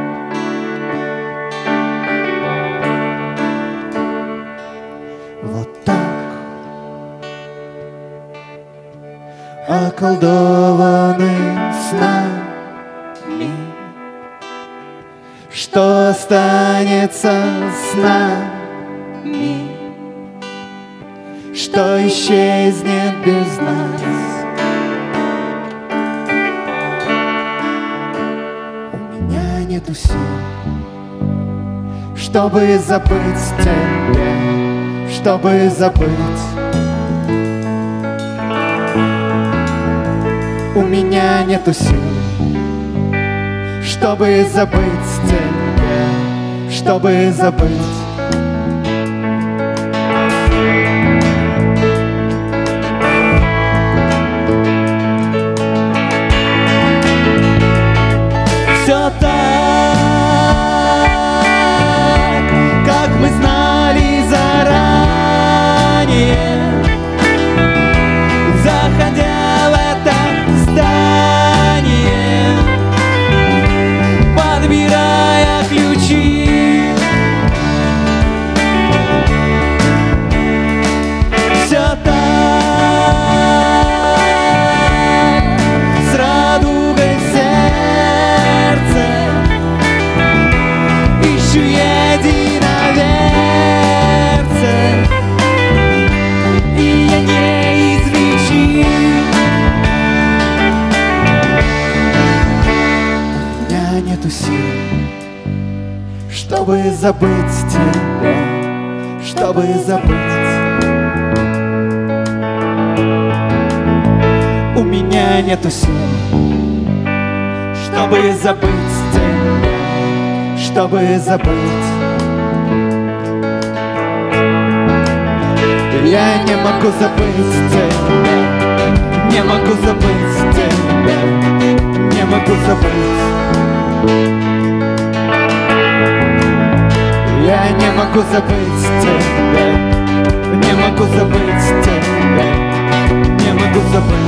[SPEAKER 2] Вот так околдованы снами. Что останется с нами? Что исчезнет без нас? У меня нету сил, чтобы забыть тебя, чтобы забыть. У меня нету сил, чтобы забыть тебя, чтобы забыть. Все так, как мы знали заранее, заходя в это здание, подбирая ключи. Все так, с радугой в сердце, ищу единоверца, и я неизлечим. У меня нету сил, чтобы забыть тебя, чтобы забыть. У меня нету сил, чтобы забыть тебя, чтобы забыть. Я не могу забыть тебя, не могу забыть тебя, не могу забыть. Я не могу забыть тебя, не могу забыть тебя, не могу забыть.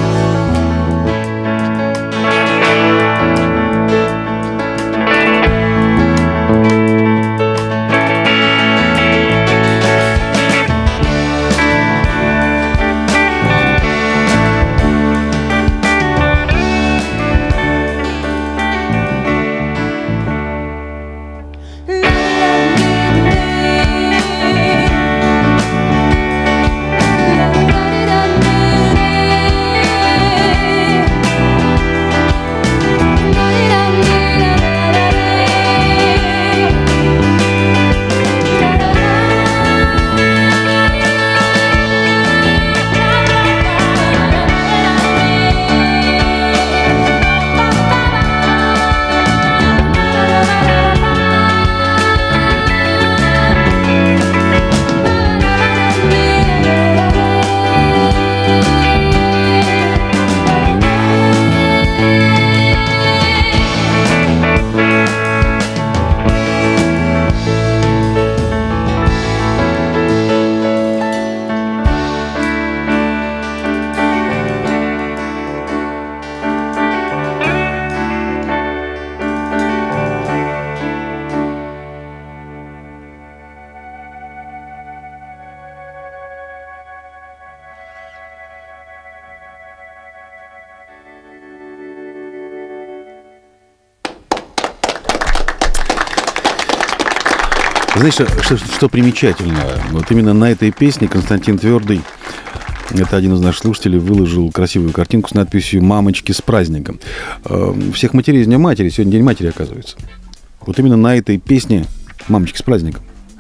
[SPEAKER 1] Знаешь, что, что, что примечательно? Вот именно на этой песне Константин Твердый, это один из наших слушателей, выложил красивую картинку с надписью «Мамочки с праздником». Всех матерей с Днем матери. Сегодня День матери, оказывается. Вот именно на этой песне «Мамочки с праздником».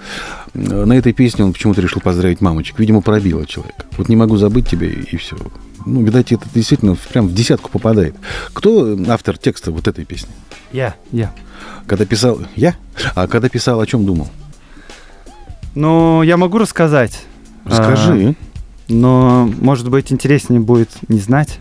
[SPEAKER 1] На этой песне он почему-то решил поздравить мамочек. Видимо, пробило человека. Вот не могу забыть тебя, и все. Ну, видать, это действительно прям в десятку попадает. Кто автор текста вот этой песни?
[SPEAKER 3] Я, я.
[SPEAKER 1] Когда писал... Я? А когда писал, о чем думал?
[SPEAKER 3] Ну, я могу рассказать.
[SPEAKER 1] Расскажи.
[SPEAKER 3] А, но, может быть, интереснее будет не знать.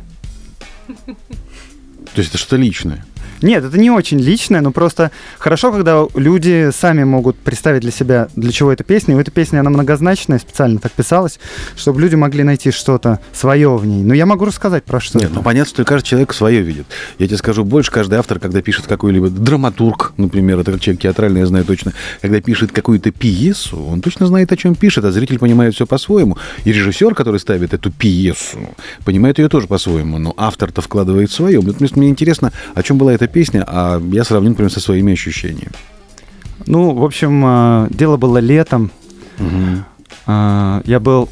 [SPEAKER 1] То есть это что-то личное?
[SPEAKER 3] Нет, это не очень личное, но просто хорошо, когда люди сами могут представить для себя, для чего эта песня. И эта песня, она многозначная, специально так писалась, чтобы люди могли найти что-то свое в ней. Но я могу рассказать, про что
[SPEAKER 1] Нет,
[SPEAKER 3] это.
[SPEAKER 1] ну понятно, что каждый человек свое видит. Я тебе скажу больше, каждый автор, когда пишет какой-либо драматург, например, это человек театральный, я знаю точно, когда пишет какую-то пьесу, он точно знает, о чем пишет, а зритель понимает все по-своему. И режиссер, который ставит эту пьесу, понимает ее тоже по-своему, но автор-то вкладывает свое. Мне интересно, о чем была эта песня, а я сравню, например, со своими ощущениями.
[SPEAKER 3] Ну, в общем, дело было летом. Угу. Я был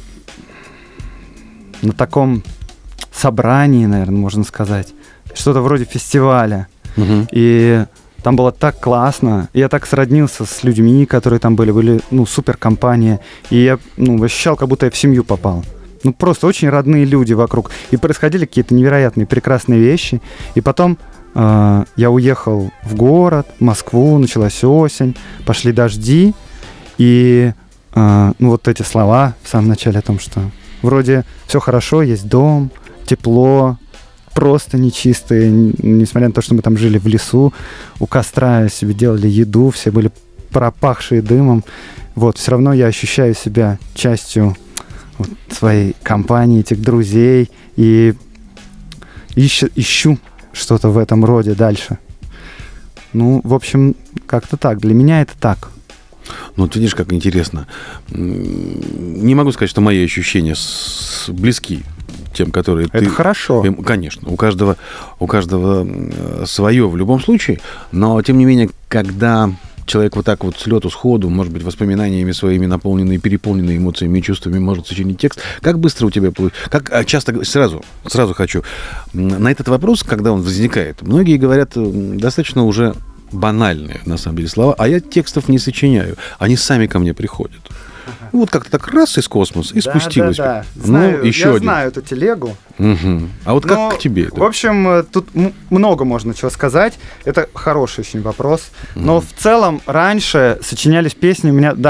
[SPEAKER 3] на таком собрании, наверное, можно сказать. Что-то вроде фестиваля. Угу. И там было так классно. Я так сроднился с людьми, которые там были. Были, ну, супер компания. И я, ну, ощущал, как будто я в семью попал. Ну, просто очень родные люди вокруг. И происходили какие-то невероятные, прекрасные вещи. И потом э, я уехал в город, в Москву, началась осень, пошли дожди. И э, ну, вот эти слова в самом начале о том, что вроде все хорошо, есть дом, тепло, просто нечистые, несмотря на то, что мы там жили в лесу, у костра себе делали еду, все были пропахшие дымом. Вот, все равно я ощущаю себя частью вот своей компании, этих друзей, и ищу, ищу что-то в этом роде дальше. Ну, в общем, как-то так. Для меня это так.
[SPEAKER 1] Ну, ты видишь, как интересно. Не могу сказать, что мои ощущения с... близки тем, которые
[SPEAKER 3] это
[SPEAKER 1] ты...
[SPEAKER 3] Это хорошо.
[SPEAKER 1] Конечно, у каждого, у каждого свое в любом случае, но, тем не менее, когда человек вот так вот с лету, сходу, может быть, воспоминаниями своими наполненные, переполненные эмоциями и чувствами может сочинить текст, как быстро у тебя получится? Как часто, сразу, сразу хочу. На этот вопрос, когда он возникает, многие говорят достаточно уже банальные, на самом деле, слова, а я текстов не сочиняю, они сами ко мне приходят. Ну, вот как-то так раз из космоса и да, спустилось.
[SPEAKER 3] Да, да.
[SPEAKER 1] Ну,
[SPEAKER 3] знаю,
[SPEAKER 1] еще
[SPEAKER 3] я
[SPEAKER 1] один.
[SPEAKER 3] знаю эту телегу.
[SPEAKER 1] Угу. А вот
[SPEAKER 3] Но,
[SPEAKER 1] как к тебе это?
[SPEAKER 3] В общем, тут много можно чего сказать. Это хороший очень вопрос. Угу. Но в целом раньше сочинялись песни у меня, да, вот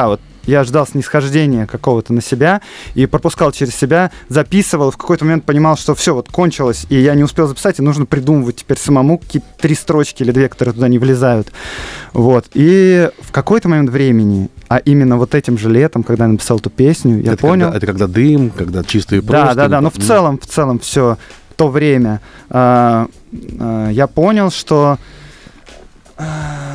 [SPEAKER 3] я ждал снисхождения какого-то на себя и пропускал через себя, записывал, в какой-то момент понимал, что все, вот кончилось, и я не успел записать, и нужно придумывать теперь самому какие-то три строчки или две, которые туда не влезают. Вот. И в какой-то момент времени, а именно вот этим же летом, когда я написал эту песню, я
[SPEAKER 1] это
[SPEAKER 3] понял...
[SPEAKER 1] Когда, это когда дым, когда чистые простыни.
[SPEAKER 3] Да, да, да, но в целом, в целом все то время э, э, я понял, что э,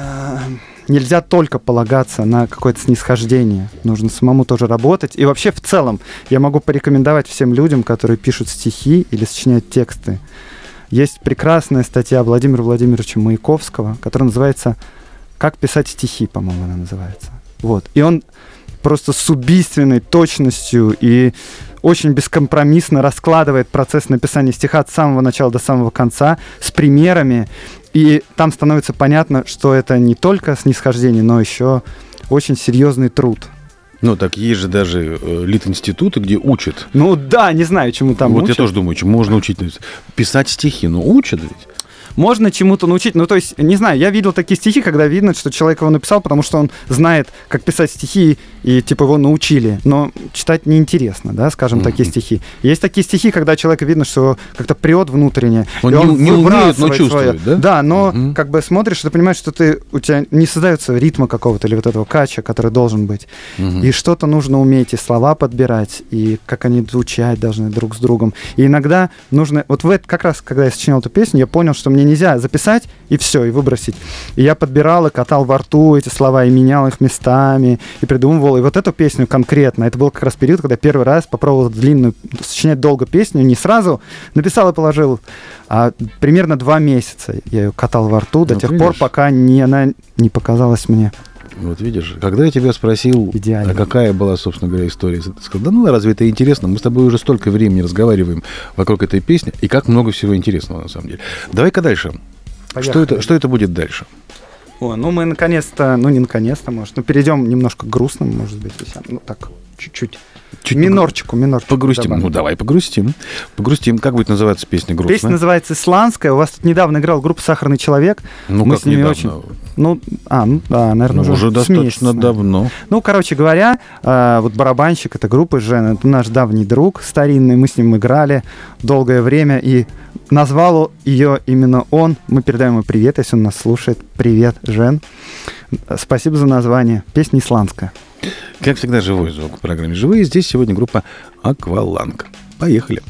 [SPEAKER 3] нельзя только полагаться на какое-то снисхождение. Нужно самому тоже работать. И вообще в целом я могу порекомендовать всем людям, которые пишут стихи или сочиняют тексты. Есть прекрасная статья Владимира Владимировича Маяковского, которая называется «Как писать стихи», по-моему, она называется. Вот. И он просто с убийственной точностью и очень бескомпромиссно раскладывает процесс написания стиха от самого начала до самого конца с примерами. И там становится понятно, что это не только снисхождение, но еще очень серьезный труд.
[SPEAKER 1] Ну, так есть же даже э, лит-институты, где учат.
[SPEAKER 3] Ну да, не знаю, чему там
[SPEAKER 1] вот
[SPEAKER 3] учат.
[SPEAKER 1] Я тоже думаю, чему можно учить. Писать стихи, но учат ведь.
[SPEAKER 3] Можно чему-то научить. Ну, то есть, не знаю, я видел такие стихи, когда видно, что человек его написал, потому что он знает, как писать стихи, и, типа, его научили. Но читать неинтересно, да, скажем, mm-hmm. такие стихи. Есть такие стихи, когда человека видно, что как-то прет внутренне.
[SPEAKER 1] Он,
[SPEAKER 3] и он
[SPEAKER 1] не, не умеет, но чувствует,
[SPEAKER 3] свое.
[SPEAKER 1] да?
[SPEAKER 3] Да, но
[SPEAKER 1] mm-hmm.
[SPEAKER 3] как бы смотришь, ты понимаешь, что ты, у тебя не создается ритма какого-то или вот этого кача, который должен быть. Mm-hmm. И что-то нужно уметь, и слова подбирать, и как они звучать должны друг с другом. И иногда нужно... Вот в это, как раз, когда я сочинял эту песню, я понял, что мне нельзя записать и все, и выбросить. И я подбирал и катал во рту эти слова, и менял их местами, и придумывал. И вот эту песню конкретно, это был как раз период, когда первый раз попробовал длинную, сочинять долго песню, не сразу написал и положил, а примерно два месяца я ее катал во рту до вот тех видишь? пор, пока не, она не показалась мне.
[SPEAKER 1] Вот видишь, когда я тебя спросил,
[SPEAKER 3] идеально.
[SPEAKER 1] А какая была, собственно говоря, история, ты сказал, да ну разве это интересно? Мы с тобой уже столько времени разговариваем вокруг этой песни, и как много всего интересного на самом деле. Давай-ка дальше. Что это, что это будет дальше?
[SPEAKER 3] О, ну мы наконец-то, ну не наконец-то, может, ну перейдем немножко к грустному, может быть, ну так, чуть-чуть. Чуть минорчику, минорчику.
[SPEAKER 1] Погрустим. Добавим. Ну, давай погрустим. Погрустим. Как будет называться песня грустная?
[SPEAKER 3] Песня называется «Исландская». У вас тут недавно играл группа «Сахарный человек».
[SPEAKER 1] Ну,
[SPEAKER 3] мы
[SPEAKER 1] как
[SPEAKER 3] с ними
[SPEAKER 1] недавно?
[SPEAKER 3] Очень... Ну, а, ну да, наверное,
[SPEAKER 1] ну, уже, уже достаточно давно.
[SPEAKER 3] Ну, короче говоря, э, вот барабанщик этой группы Жен, это наш давний друг старинный. Мы с ним играли долгое время, и назвал ее именно он. Мы передаем ему привет, если он нас слушает. Привет, Жен. Спасибо за название. Песня «Исландская».
[SPEAKER 1] Как всегда, живой звук в программе «Живые». Здесь сегодня группа «Акваланг». Поехали.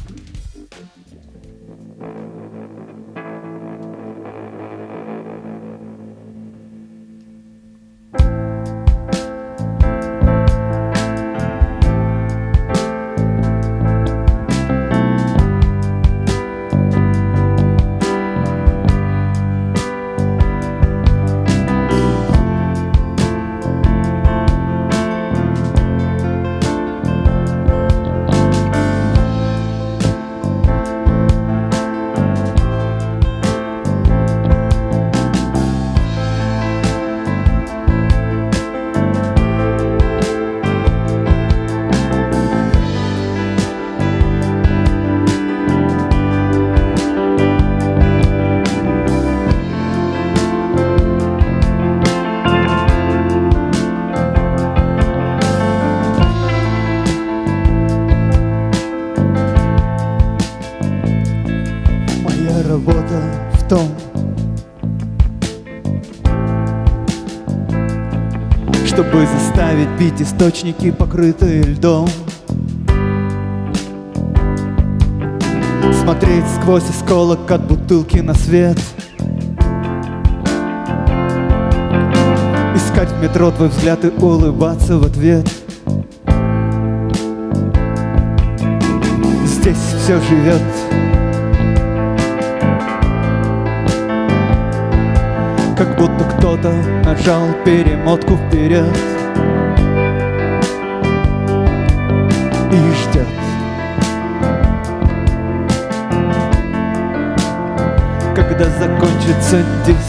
[SPEAKER 2] Чтобы заставить пить источники, покрытые льдом, смотреть сквозь осколок от бутылки на свет, искать в метро твой взгляд и улыбаться в ответ. Здесь все живет, как будто кто-то нажал перемотку вперед и ждет. Когда закончится диск.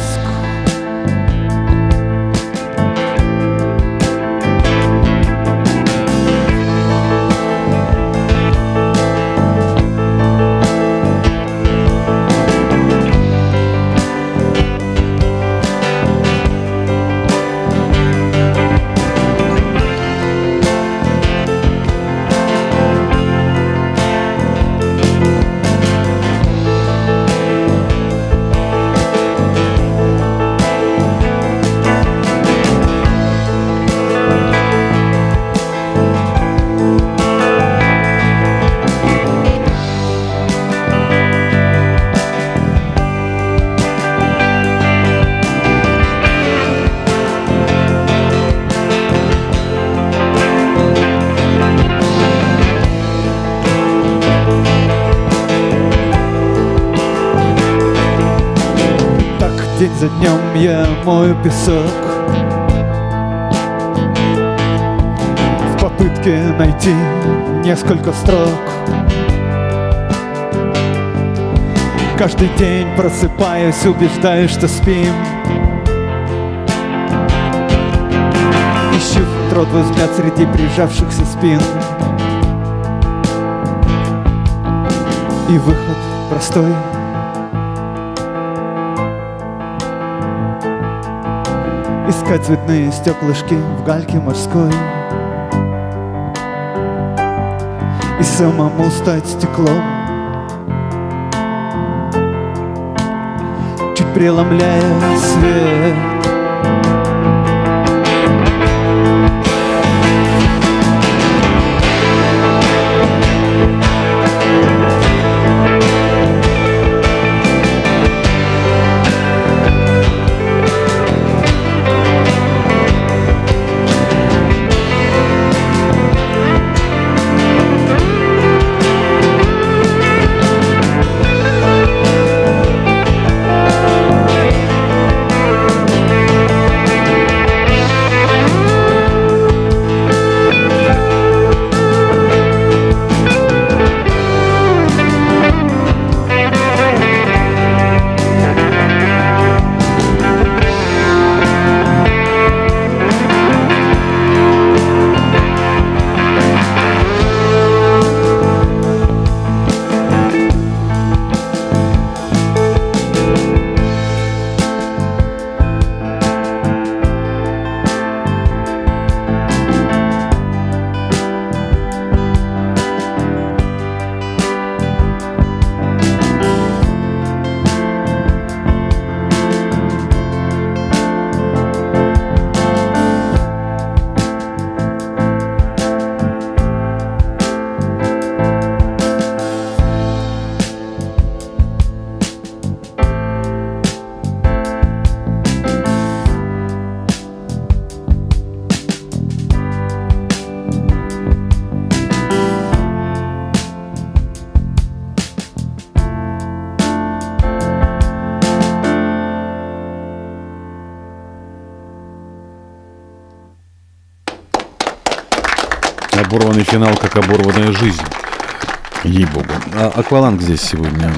[SPEAKER 2] День за днем я мою песок в попытке найти несколько строк. Каждый день просыпаюсь, убеждаюсь, что спим. Ищу в утро твой взгляд среди прижавшихся спин. И выход простой. Искать цветные стеклышки в гальке морской и самому стать стеклом, чуть преломляя свет.
[SPEAKER 1] Оборванный финал, как оборванная жизнь. Ей-богу. А, акваланг здесь сегодня.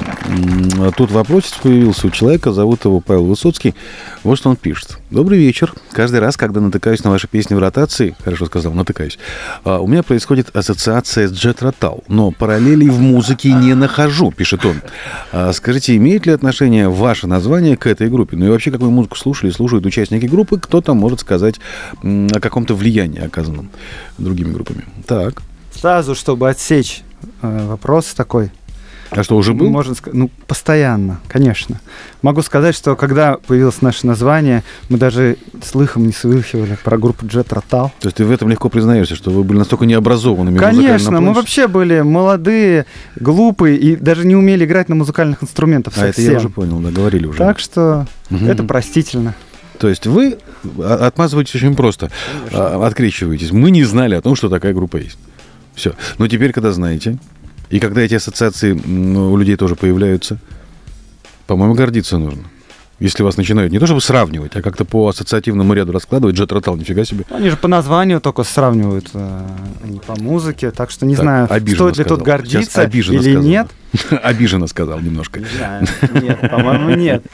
[SPEAKER 1] Тут вопросец появился у человека, зовут его Павел Высоцкий. Вот что он пишет. Добрый вечер. Каждый раз, когда натыкаюсь на ваши песни в ротации, хорошо сказал, натыкаюсь, у меня происходит ассоциация с Джет Ротал, но параллелей в музыке не нахожу, пишет он. Скажите, имеет ли отношение ваше название к этой группе? Ну и вообще, какую музыку слушали и слушают участники группы? Кто там может сказать о каком-то влиянии, оказанном другими группами? Так.
[SPEAKER 3] Сразу, чтобы отсечь вопрос такой.
[SPEAKER 1] А что, уже был?
[SPEAKER 3] Можно сказать, ну, постоянно, конечно. Могу сказать, что когда появилось наше название, мы даже слыхом не слыхивали про группу Джет Ротал.
[SPEAKER 1] То есть ты в этом легко признаешься, что вы были настолько необразованными?
[SPEAKER 3] Конечно, мы вообще были молодые, глупые и даже не умели играть на музыкальных инструментах совсем.
[SPEAKER 1] А это я уже понял, да, говорили уже.
[SPEAKER 3] Так что угу. это простительно.
[SPEAKER 1] То есть вы отмазываетесь очень просто, конечно. Открещиваетесь. Мы не знали о том, что такая группа есть. Все. Но теперь, когда знаете, и когда эти ассоциации ну, у людей тоже появляются, по-моему, гордиться нужно. Если вас начинают не то чтобы сравнивать, а как-то по ассоциативному ряду раскладывать, Джет Ротал, нифига себе.
[SPEAKER 3] Они же по названию только сравнивают, а не по музыке, так что не так, знаю, стоит ли тут гордиться или
[SPEAKER 1] сказал.
[SPEAKER 3] Нет.
[SPEAKER 1] Обиженно сказал немножко.
[SPEAKER 3] Не знаю, нет, по-моему, нет.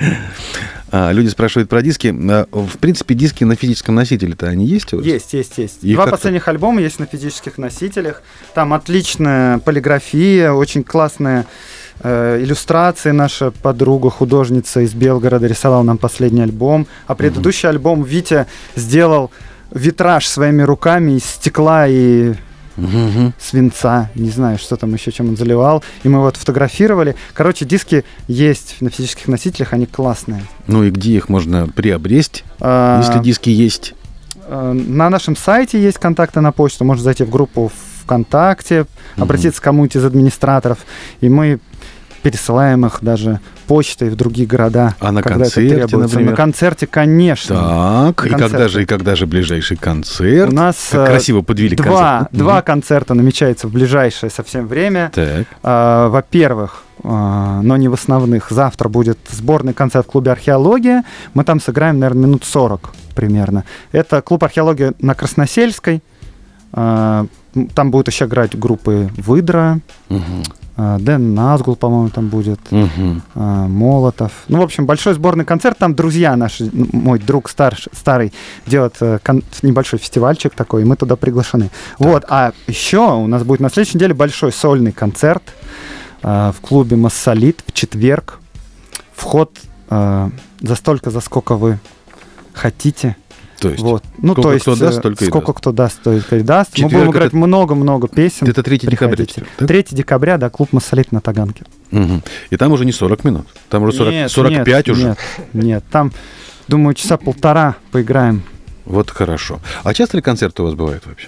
[SPEAKER 1] А, люди спрашивают про диски. В принципе, диски на физическом носителе-то они есть у вас?
[SPEAKER 3] Есть, есть, есть. И Два последних альбома есть на физических носителях. Там отличная полиграфия, очень классная э, иллюстрации. Наша подруга, художница из Белгорода, рисовала нам последний альбом. А предыдущий угу. альбом Витя сделал витраж своими руками из стекла и... Угу. свинца, не знаю, что там еще, чем он заливал. И мы вот фотографировали. Короче, диски есть на физических носителях, они классные.
[SPEAKER 1] Ну и где их можно приобрести, а, если диски есть?
[SPEAKER 3] На нашем сайте есть контакты на почту. Можно зайти в группу ВКонтакте, угу. обратиться к кому-нибудь из администраторов, и мы пересылаем их даже почтой в другие города.
[SPEAKER 1] А на концерте, например?
[SPEAKER 3] На концерте, конечно.
[SPEAKER 1] Так, на и, концерте. Когда же, и когда же ближайший концерт?
[SPEAKER 3] У нас
[SPEAKER 1] как красиво подвели
[SPEAKER 3] два, два угу. концерта намечается в ближайшее совсем время.
[SPEAKER 1] Так.
[SPEAKER 3] А, во-первых, но не в основных. Завтра будет сборный концерт в клубе «Археология». Мы там сыграем, наверное, минут сорок примерно. Это клуб «Археология» на Красносельской. Там будут еще играть группы «Выдра», угу. Дэн Назгул, по-моему, там будет, угу. Молотов. Ну, в общем, большой сборный концерт. Там друзья наши, мой друг старший, старый, делает кон- небольшой фестивальчик такой, и мы туда приглашены. Так. Вот. А еще у нас будет на следующей неделе большой сольный концерт э, в клубе «Массолит» в четверг. Вход э, за столько, за сколько вы хотите.
[SPEAKER 1] То есть,
[SPEAKER 3] вот. Ну,
[SPEAKER 1] сколько
[SPEAKER 3] то есть,
[SPEAKER 1] кто даст, столько
[SPEAKER 3] сколько
[SPEAKER 1] и даст.
[SPEAKER 3] кто даст, столько и даст.
[SPEAKER 1] Четверг
[SPEAKER 3] Мы будем играть
[SPEAKER 1] это...
[SPEAKER 3] много-много песен.
[SPEAKER 1] Это третьего декабря.
[SPEAKER 3] Да? третьего декабря, да, клуб «Массолит» на Таганке.
[SPEAKER 1] Угу. И там уже не сорок минут, там уже сорок,
[SPEAKER 3] нет,
[SPEAKER 1] сорок пять
[SPEAKER 3] нет,
[SPEAKER 1] уже.
[SPEAKER 3] Нет, нет, там, думаю, часа полтора поиграем.
[SPEAKER 1] Вот хорошо. А часто ли концерты у вас бывают вообще?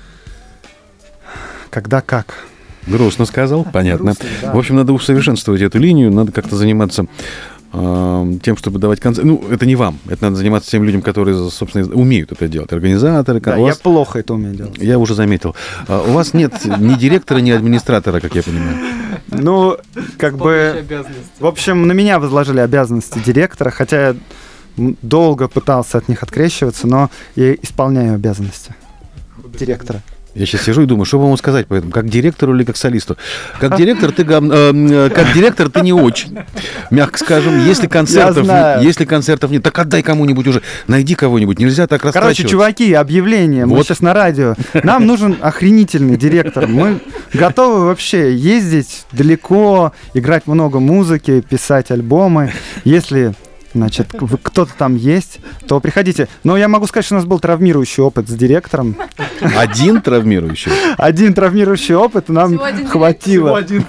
[SPEAKER 3] Когда как.
[SPEAKER 1] Грустно сказал, понятно.
[SPEAKER 3] Грустно, да.
[SPEAKER 1] В общем, надо усовершенствовать эту линию, надо как-то заниматься э, тем, чтобы давать концерты. Ну, это не вам, это надо заниматься тем людям, которые, собственно, умеют это делать. Организаторы.
[SPEAKER 3] Да,
[SPEAKER 1] вас...
[SPEAKER 3] я плохо это умею делать.
[SPEAKER 1] Я уже заметил. А, у вас нет ни директора, ни администратора, как я понимаю.
[SPEAKER 3] Ну, как бы... В общем, на меня возложили обязанности директора, хотя я долго пытался от них открещиваться, но я исполняю обязанности директора.
[SPEAKER 1] Я сейчас сижу и думаю, что бы ему сказать по этому, как директору или как солисту. Как директор ты, э, как директор ты не очень, мягко скажем. Если концертов, если концертов нет, так отдай кому-нибудь уже, найди кого-нибудь, нельзя так растрачивать.
[SPEAKER 3] Короче, чуваки, объявление, вот. Мы сейчас на радио. Нам нужен охренительный директор. Мы готовы вообще ездить далеко, играть много музыки, писать альбомы. Если... Значит, кто-то там есть, то приходите. Но я могу сказать, что у нас был травмирующий опыт с директором.
[SPEAKER 1] Один травмирующий?
[SPEAKER 3] Один травмирующий опыт нам хватило.
[SPEAKER 1] Всего один.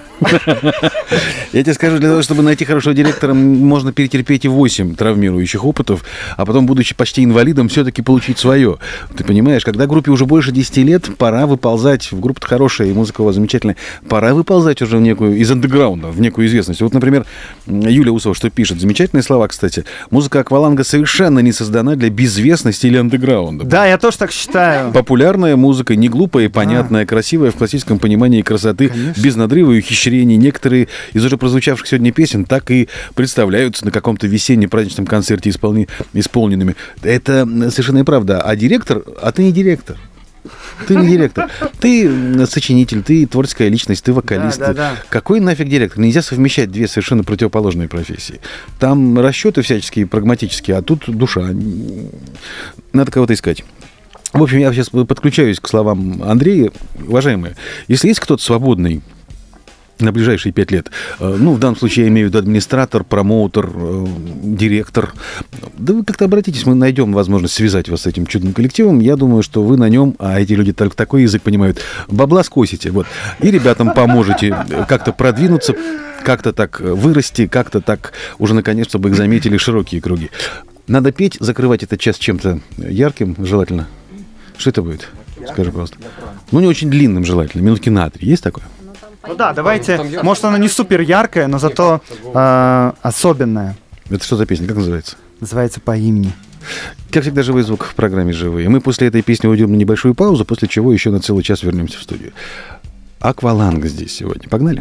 [SPEAKER 1] Я тебе скажу, для того, чтобы найти хорошего директора, можно перетерпеть и восемь травмирующих опытов, а потом, будучи почти инвалидом, все-таки получить свое. Ты понимаешь, когда группе уже больше десяти лет, пора выползать, в группа-то хорошая, и музыка у вас замечательная, пора выползать уже в некую, из андеграунда, в некую известность. Вот, например, Юля Усова что пишет, замечательные слова, кстати. Музыка «Акваланга» совершенно не создана для безвестности или андеграунда.
[SPEAKER 3] Да, я тоже так считаю.
[SPEAKER 1] Популярная музыка, не глупая и понятная, да. Красивая в классическом понимании красоты, конечно. Без надрыва и ухищрений. Некоторые из уже прозвучавших сегодня песен так и представляются на каком-то весенне-праздничном концерте исполни... исполненными. Это совершенно правда. А директор? А ты не директор. Ты не директор. Ты сочинитель, ты творческая личность, ты вокалист.
[SPEAKER 3] Да, да, да.
[SPEAKER 1] Какой нафиг директор? Нельзя совмещать две совершенно противоположные профессии. Там расчеты всяческие, прагматические, а тут душа. Надо кого-то искать. В общем, я сейчас подключаюсь к словам Андрея. Уважаемые, если есть кто-то свободный на ближайшие пять лет. Ну, в данном случае я имею в виду администратор, промоутер, директор. Да вы как-то обратитесь, мы найдем возможность связать вас с этим чудным коллективом. Я думаю, что вы на нем, а эти люди только такой язык понимают, бабла скосите. Вот. И ребятам поможете как-то продвинуться, как-то так вырасти, как-то так уже наконец, чтобы их заметили широкие круги. Надо петь, закрывать этот час чем-то ярким, желательно. Что это будет? Скажи, пожалуйста. Ну, не очень длинным, желательно. Минутки на три. Есть такое?
[SPEAKER 3] Ну да, давайте. Может, она не супер яркая, но зато э, особенная.
[SPEAKER 1] Это что за песня? Как называется?
[SPEAKER 3] Называется «По имени».
[SPEAKER 1] Как всегда, живой звук в программе «Живые». Мы после этой песни уйдем на небольшую паузу, после чего еще на целый час вернемся в студию. Акваланга здесь сегодня. Погнали.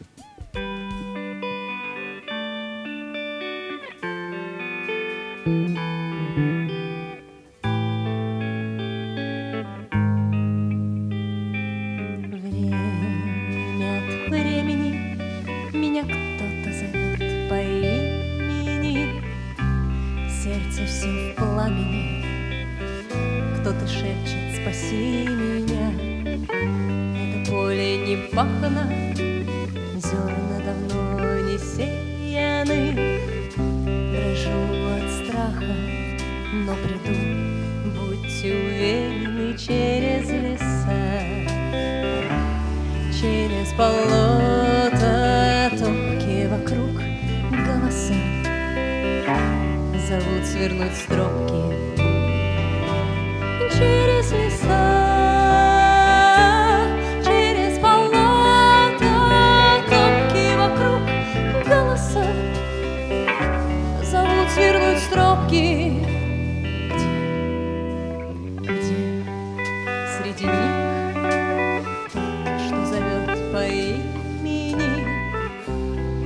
[SPEAKER 8] Кто-то шепчет «спаси меня». Это поле не пахано, зерна давно не сеяны. Дрожу от страха, но приду, будьте уверены, через леса, через болото топки вокруг голоса зовут свернуть стропки. Через леса, через болото, топки вокруг голоса зовут свернуть стропки. Где, где среди них тот, что зовет по имени?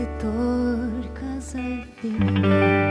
[SPEAKER 8] ты только зови меня.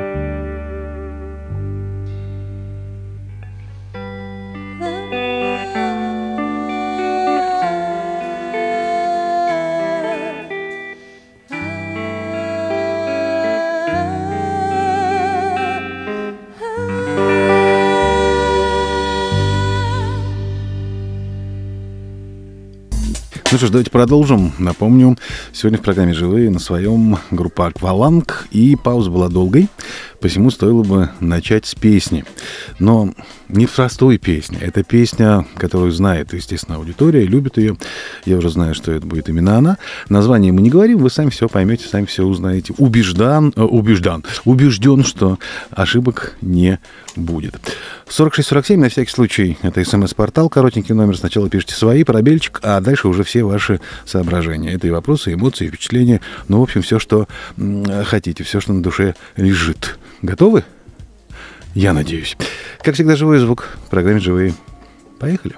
[SPEAKER 1] Ну что ж, давайте продолжим. Напомню, сегодня в программе «Живые» на своем группа «Акваланг», и пауза была долгой, посему стоило бы начать с песни. Но не простой песни. Это песня, которую знает, естественно, аудитория, любит ее. Я уже знаю, что это будет именно она. Название мы не говорим, вы сами все поймете, сами все узнаете. Убеждан, э, убеждан, убежден, что ошибок не будет. сорок шесть сорок семь, на всякий случай, это смс-портал, коротенький номер. Сначала пишите свои, пробельчик, а дальше уже все ваши соображения. Это и вопросы, и эмоции, и впечатления. Ну, в общем, все, что м- хотите, все, что на душе лежит. Готовы? Я надеюсь. Как всегда, живой звук в программе «Живые». Поехали.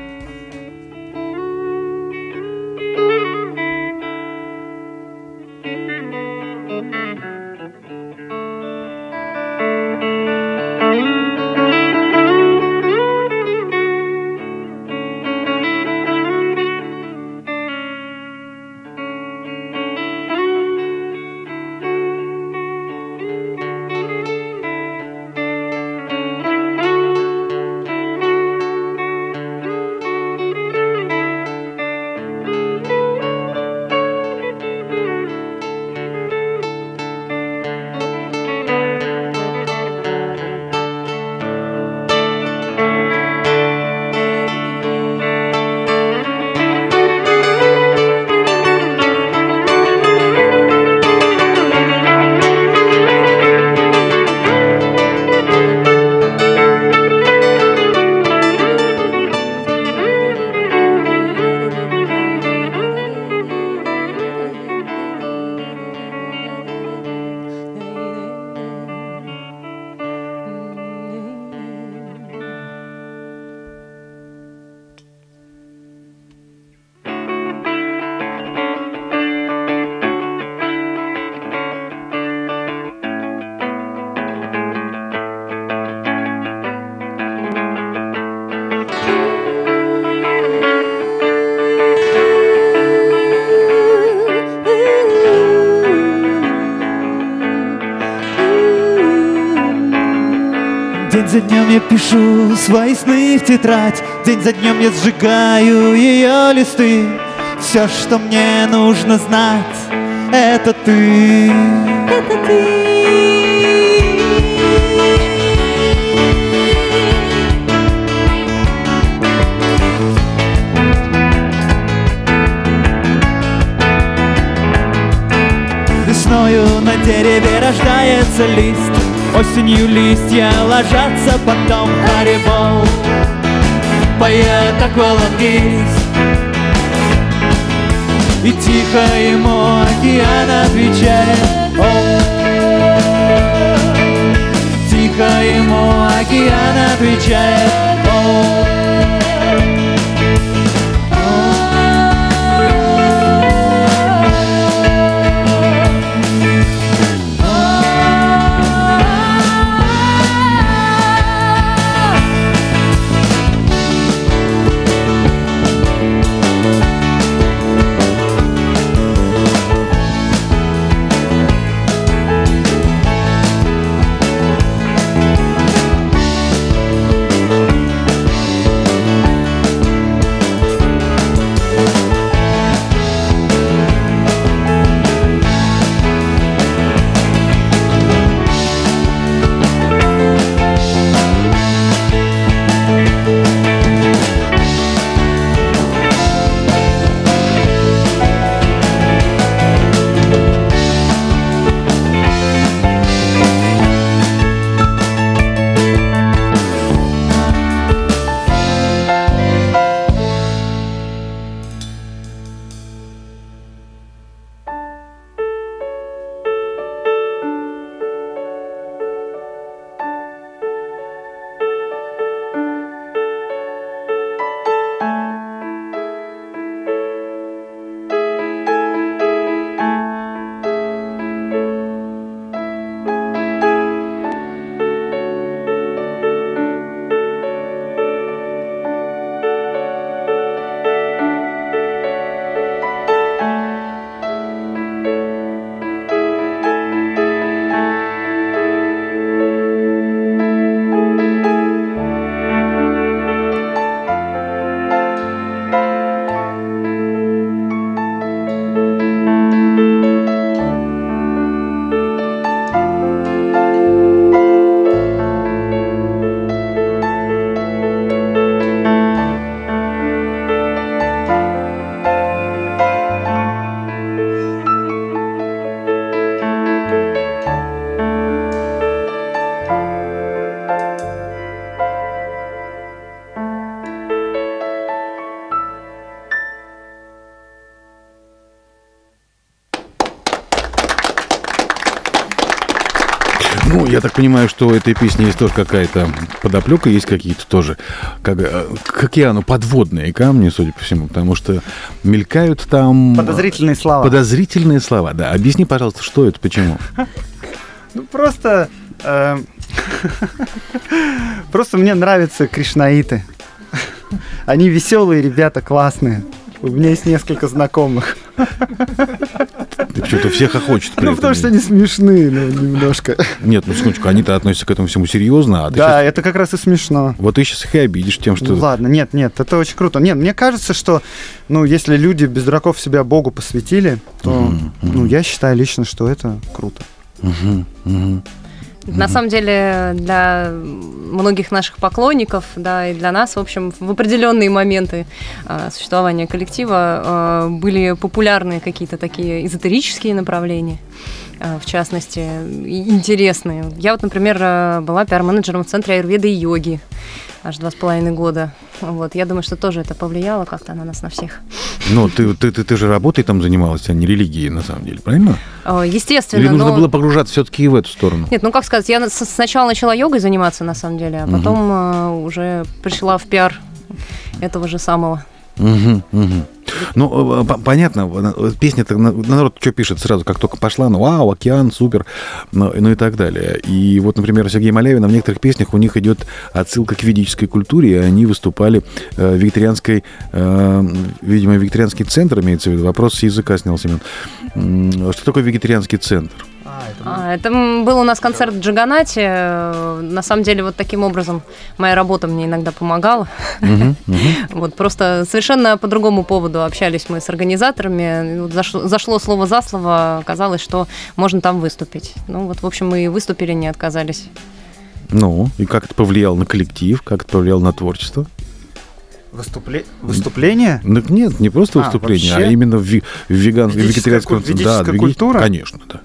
[SPEAKER 2] День за днем я пишу свои сны в тетрадь, день за днем я сжигаю ее листы. Все, что мне нужно знать, это ты.
[SPEAKER 8] Это ты.
[SPEAKER 2] Весною на дереве рождается лист, осенью листья ложатся, потом харибол поет аквалангист. И тихо ему океан отвечает: о, тихо ему океан отвечает: о.
[SPEAKER 1] Ну, я так понимаю, что у этой песни есть тоже какая-то подоплека, есть какие-то тоже, как, к океану подводные камни, судя по всему, потому что мелькают там...
[SPEAKER 3] Подозрительные слова.
[SPEAKER 1] Подозрительные слова, да. Объясни, пожалуйста, что это, почему?
[SPEAKER 3] Ну, просто... э, Просто мне нравятся кришнаиты. Они веселые ребята, классные. У меня есть несколько знакомых.
[SPEAKER 1] Ты почему-то всех охочет при
[SPEAKER 3] Ну,
[SPEAKER 1] этом.
[SPEAKER 3] потому что они смешные, ну, немножко.
[SPEAKER 1] Нет, ну, секундочку, они-то относятся к этому всему серьезно, а ты
[SPEAKER 3] Да,
[SPEAKER 1] щас-
[SPEAKER 3] это как раз и смешно.
[SPEAKER 1] Вот ты сейчас их и обидишь тем, что...
[SPEAKER 3] Ну, ладно, нет, нет, это очень круто. Нет, мне кажется, что, ну, если люди без дураков себя Богу посвятили, то,
[SPEAKER 1] Мгм,
[SPEAKER 3] ну,
[SPEAKER 1] мгм.
[SPEAKER 3] я считаю лично, что это круто.
[SPEAKER 1] Мгм, мгм.
[SPEAKER 4] На самом деле, для многих наших поклонников, да, и для нас, в общем, в определенные моменты э, существования коллектива э, были популярны какие-то такие эзотерические направления, э, в частности, и интересные. Я вот, например, э, была пиар-менеджером в Центре аюрведы и йоги аж два с половиной года. Вот. Я думаю, что тоже это повлияло как-то на нас, на всех.
[SPEAKER 1] Ну, ты, ты, ты, ты же работой там занималась, а не религией, на самом деле, правильно?
[SPEAKER 4] Э, Естественно,
[SPEAKER 1] Или нужно
[SPEAKER 4] но...
[SPEAKER 1] было погружаться все-таки и в эту сторону?
[SPEAKER 4] Нет, ну как сказать, я с- сначала начала йогой заниматься, на самом деле, а
[SPEAKER 1] Мгм.
[SPEAKER 4] потом э, уже пришла в пиар этого же самого.
[SPEAKER 1] Мгм, мгм. Ну, э, по- понятно, э, песня-то на- народ что пишет сразу, как только пошла, ну, вау, океан, супер, ну, ну и так далее. И вот, например, Сергей Малявин, в некоторых песнях у них идет отсылка к ведической культуре, и они выступали э, в вегетарианской, э, видимо, вегетарианский центр, имеется в виду, вопрос с языка снял Семен. М, Что такое вегетарианский центр?
[SPEAKER 4] А, это м, был у нас концерт в Джаганате. э, На самом деле, вот таким образом моя работа мне иногда помогала.
[SPEAKER 1] Мгм, мгм.
[SPEAKER 4] Вот просто совершенно по другому поводу общались мы с организаторами. И вот зашло, зашло слово за слово, оказалось, что можно там выступить. Ну вот, в общем, мы и выступили, не отказались.
[SPEAKER 1] Ну, и как это повлияло на коллектив, как это повлияло на творчество?
[SPEAKER 3] Выступле... Выступление?
[SPEAKER 1] Ну, нет, не просто
[SPEAKER 3] А,
[SPEAKER 1] выступление, а
[SPEAKER 3] вообще?
[SPEAKER 1] именно в ви- в веган-
[SPEAKER 3] Ведическая
[SPEAKER 1] вегетарианском
[SPEAKER 3] куль- ведическая
[SPEAKER 1] веги-
[SPEAKER 3] культура?
[SPEAKER 1] Конечно, да.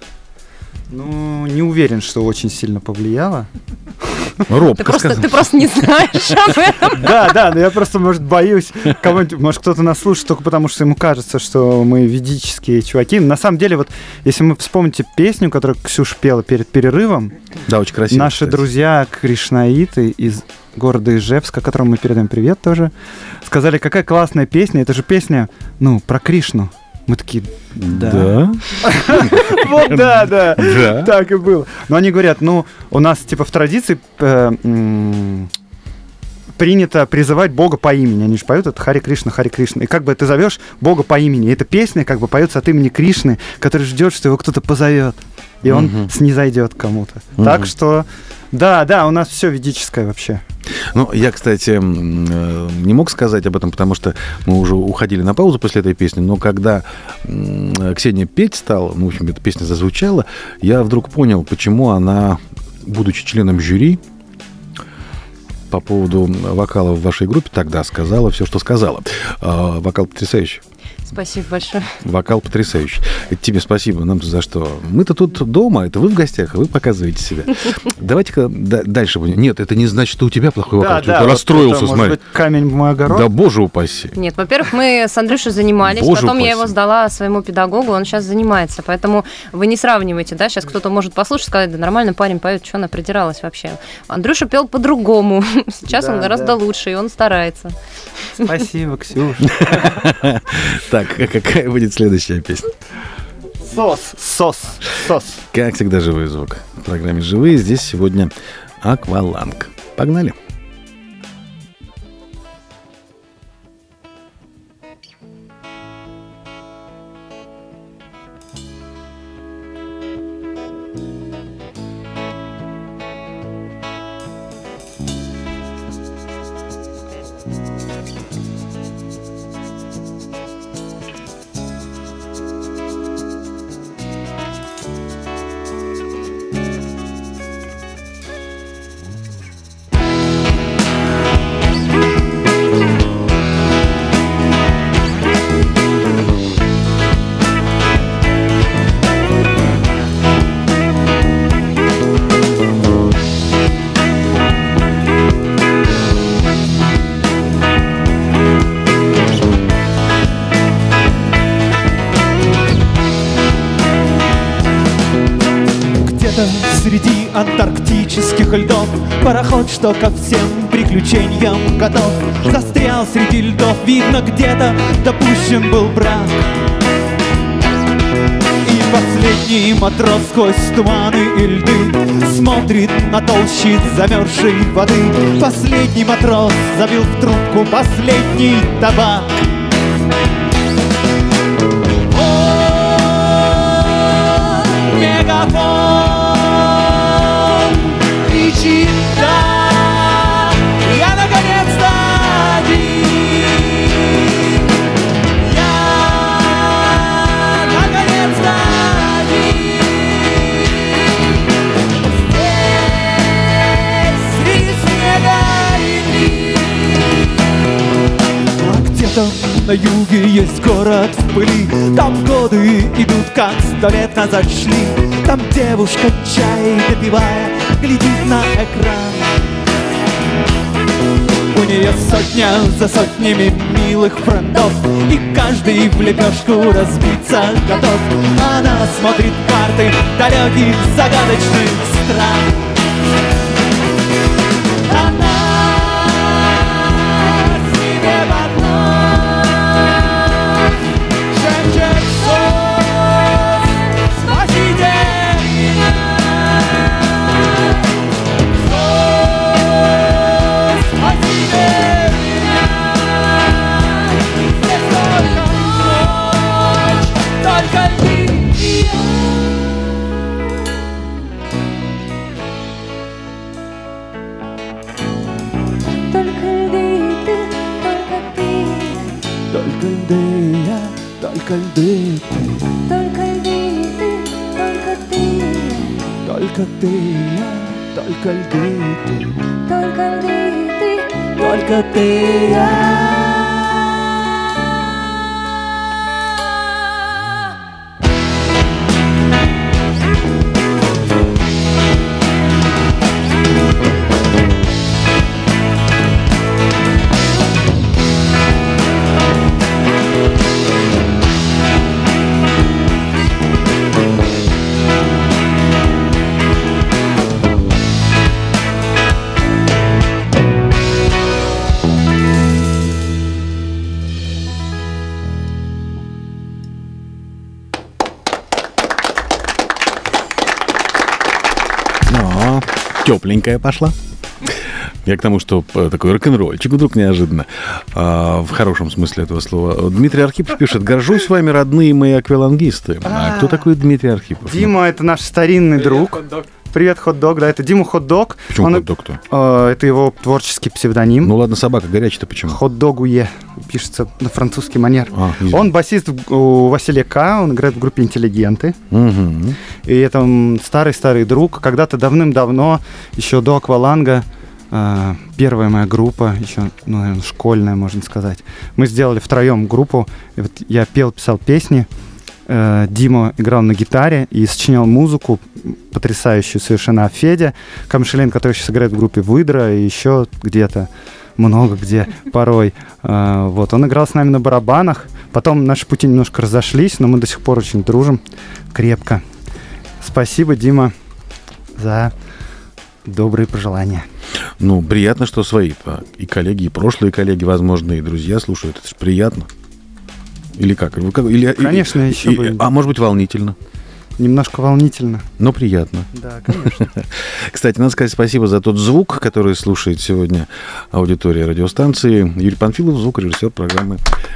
[SPEAKER 3] Ну, не уверен, что очень сильно повлияло.
[SPEAKER 1] Робко
[SPEAKER 4] Ты просто,
[SPEAKER 1] сказал.
[SPEAKER 4] ты просто не знаешь об этом.
[SPEAKER 3] Да, да, но я просто, может, боюсь кого-нибудь, может, кто-то нас слушает только потому, что ему кажется, что мы ведические чуваки. На самом деле, вот, если вы вспомните песню, которую Ксюша пела перед перерывом,
[SPEAKER 1] Да, очень красиво.
[SPEAKER 3] наши
[SPEAKER 1] кстати.
[SPEAKER 3] друзья кришнаиты из города Ижевска, которым мы передаем привет тоже, сказали, какая классная песня. Это же песня, ну, про Кришну. Мы такие, да.
[SPEAKER 1] Да?
[SPEAKER 3] Вот да, да.
[SPEAKER 1] Да.
[SPEAKER 3] Так и было. Но они говорят, ну, у нас, типа, в традиции э, м, принято призывать Бога по имени. Они же поют это Хари Кришна, Хари Кришна. И как бы ты зовешь Бога по имени. И эта песня как бы поется от имени Кришны, который ждет, что его кто-то позовет. И он
[SPEAKER 1] Мгм.
[SPEAKER 3] снизойдет к кому-то.
[SPEAKER 1] Мгм.
[SPEAKER 3] Так что, да, да, у нас все ведическое вообще.
[SPEAKER 1] Ну, я, кстати, м, э, не мог сказать об этом, потому что мы уже уходили на паузу после этой песни, но когда м, Ксения петь стала, ну, в общем, эта песня зазвучала, я вдруг понял, почему она, будучи членом жюри, по поводу вокала в вашей группе тогда сказала все, что сказала. А, вокал потрясающий.
[SPEAKER 4] Спасибо большое.
[SPEAKER 1] Вокал потрясающий. Это тебе спасибо, нам за что. Мы-то тут дома, это вы в гостях, а вы показываете себя. Давайте-ка да- дальше будем. Нет, это не значит, что у тебя плохой вокал. Что ты
[SPEAKER 3] вот
[SPEAKER 1] расстроился,
[SPEAKER 3] это, может
[SPEAKER 1] смотри.
[SPEAKER 3] быть, камень в мой огород.
[SPEAKER 1] Да боже упаси.
[SPEAKER 4] Нет, во-первых, мы с Андрюшей занимались,
[SPEAKER 1] Боже
[SPEAKER 4] потом я
[SPEAKER 1] упаси.
[SPEAKER 4] его сдала своему педагогу, он сейчас занимается, поэтому вы не сравнивайте, да, сейчас кто-то может послушать, сказать, да нормально парень поет, что она придиралась вообще. Андрюша пел по-другому, сейчас
[SPEAKER 3] Да,
[SPEAKER 4] он гораздо
[SPEAKER 3] да.
[SPEAKER 4] лучше, и он старается.
[SPEAKER 3] Спасибо, Ксюш.
[SPEAKER 1] Так, а какая будет следующая песня?
[SPEAKER 3] Сос, сос, сос.
[SPEAKER 1] Как всегда, живой звук. В программе «Живые» здесь сегодня Акваланг. Погнали.
[SPEAKER 2] среди антарктических льдов. Пароход, что ко всем приключениям готов, застрял среди льдов, видно, где-то допущен был брак. И последний матрос сквозь туманы и льды смотрит на толщи замерзшей воды. Последний матрос забил в трубку последний табак. Мегафон кричит: да, я наконец-то один. Я наконец-то один. Здесь среди снега и льдин. А где-то на юге есть город в пыли. Там годы идут, как сто лет назад шли. Там девушка, чай допивая, глядит на экран. У нее сотня за сотнями милых френдов, и каждый в лепешку разбиться готов. Она смотрит карты далеких загадочных стран. Она себе под нос шепчет: «Сос, спасите меня! Сос, спасите меня! Здесь только ночь, только ты и я».
[SPEAKER 8] Только льды и ты, только ты,
[SPEAKER 2] Только льды я, только льды ты,
[SPEAKER 8] только льды и ты, только ты,
[SPEAKER 2] только ты я, только льды ты,
[SPEAKER 8] только льды и ты,
[SPEAKER 2] только ты я.
[SPEAKER 1] О, тепленькая пошла. Я к тому, что э, такой рок-н-ролльчик вдруг неожиданно, а, в хорошем смысле этого слова. Дмитрий Архипов пишет: горжусь вами, родные мои аквалангисты. А кто такой Дмитрий Архипов?
[SPEAKER 3] Дима — это наш старинный друг. Привет, хот-дог. Да, это Дима Хот-дог.
[SPEAKER 1] Почему
[SPEAKER 3] Он-
[SPEAKER 1] хот-дог-то?
[SPEAKER 3] э, это его творческий псевдоним.
[SPEAKER 1] Ну ладно, собака горячая-то почему?
[SPEAKER 3] Хот-догуе. Пишется на французский манер.
[SPEAKER 1] А, извини.
[SPEAKER 3] Он басист в- у Василия К. Он играет в группе «Интеллигенты».
[SPEAKER 1] Мгм.
[SPEAKER 3] И это м, старый-старый друг. Когда-то давным-давно, еще до «Акваланга», э, первая моя группа, еще, ну, наверное, школьная, можно сказать. Мы сделали втроем группу. И вот я пел, писал песни. Э, Дима играл на гитаре и сочинял музыку потрясающую совершенно. А Федя Камшелин, который сейчас играет в группе «Выдра», и еще где-то, много где порой. Э, Вот, он играл с нами на барабанах. Потом наши пути немножко разошлись, но мы до сих пор очень дружим крепко. Спасибо, Дима, за добрые пожелания.
[SPEAKER 1] Ну, приятно, что свои и коллеги, и прошлые коллеги, возможно, и друзья слушают. Это же приятно. Или как? Или как- или-
[SPEAKER 3] Конечно,
[SPEAKER 1] и-
[SPEAKER 3] еще
[SPEAKER 1] и-
[SPEAKER 3] бы.
[SPEAKER 1] А может быть, волнительно,
[SPEAKER 3] Немножко волнительно.
[SPEAKER 1] но приятно.
[SPEAKER 3] Да, конечно.
[SPEAKER 1] Кстати, надо сказать спасибо за тот звук, который слушает сегодня аудитория радиостанции. Юрий Панфилов, звукорежиссер программы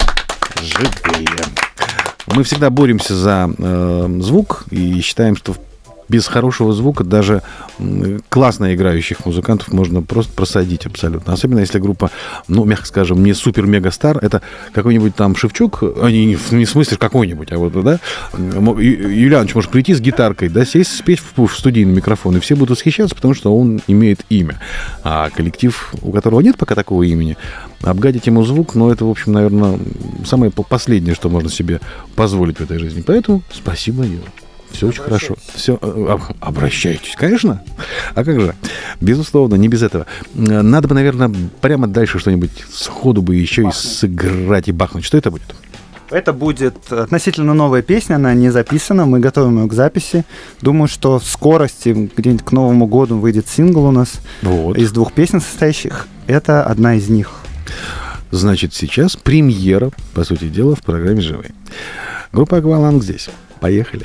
[SPEAKER 1] «Живые». Мы всегда боремся за э, звук и считаем, что без хорошего звука даже м, классно играющих музыкантов можно просто просадить абсолютно. Особенно если группа, ну, мягко скажем, не супер-мега-стар. Это какой-нибудь там Шевчук, а не, не в не в смысле какой-нибудь, а вот, да, М, Ю- Юлианович может прийти с гитаркой, да, сесть, спеть в, в студийный микрофон, и все будут восхищаться, потому что он имеет имя. А коллектив, у которого нет пока такого имени, обгадить ему звук, ну, это, в общем, наверное, самое по- последнее, что можно себе позволить в этой жизни. Поэтому спасибо, Юра. Все очень хорошо. Все, обращайтесь, конечно. А как же? Безусловно, не без этого. Э, Надо бы, наверное, прямо дальше что-нибудь сходу бы еще и сыграть и бахнуть. Что это будет?
[SPEAKER 3] Это будет относительно новая песня, она не записана, мы готовим ее к записи. Думаю, что в скорости, где-нибудь к Новому году, выйдет сингл у нас
[SPEAKER 1] Вот.
[SPEAKER 3] из двух песен состоящих. Это одна из них.
[SPEAKER 1] Значит, сейчас премьера, по сути дела, в программе «Живые». Группа «Акваланг» здесь. Поехали.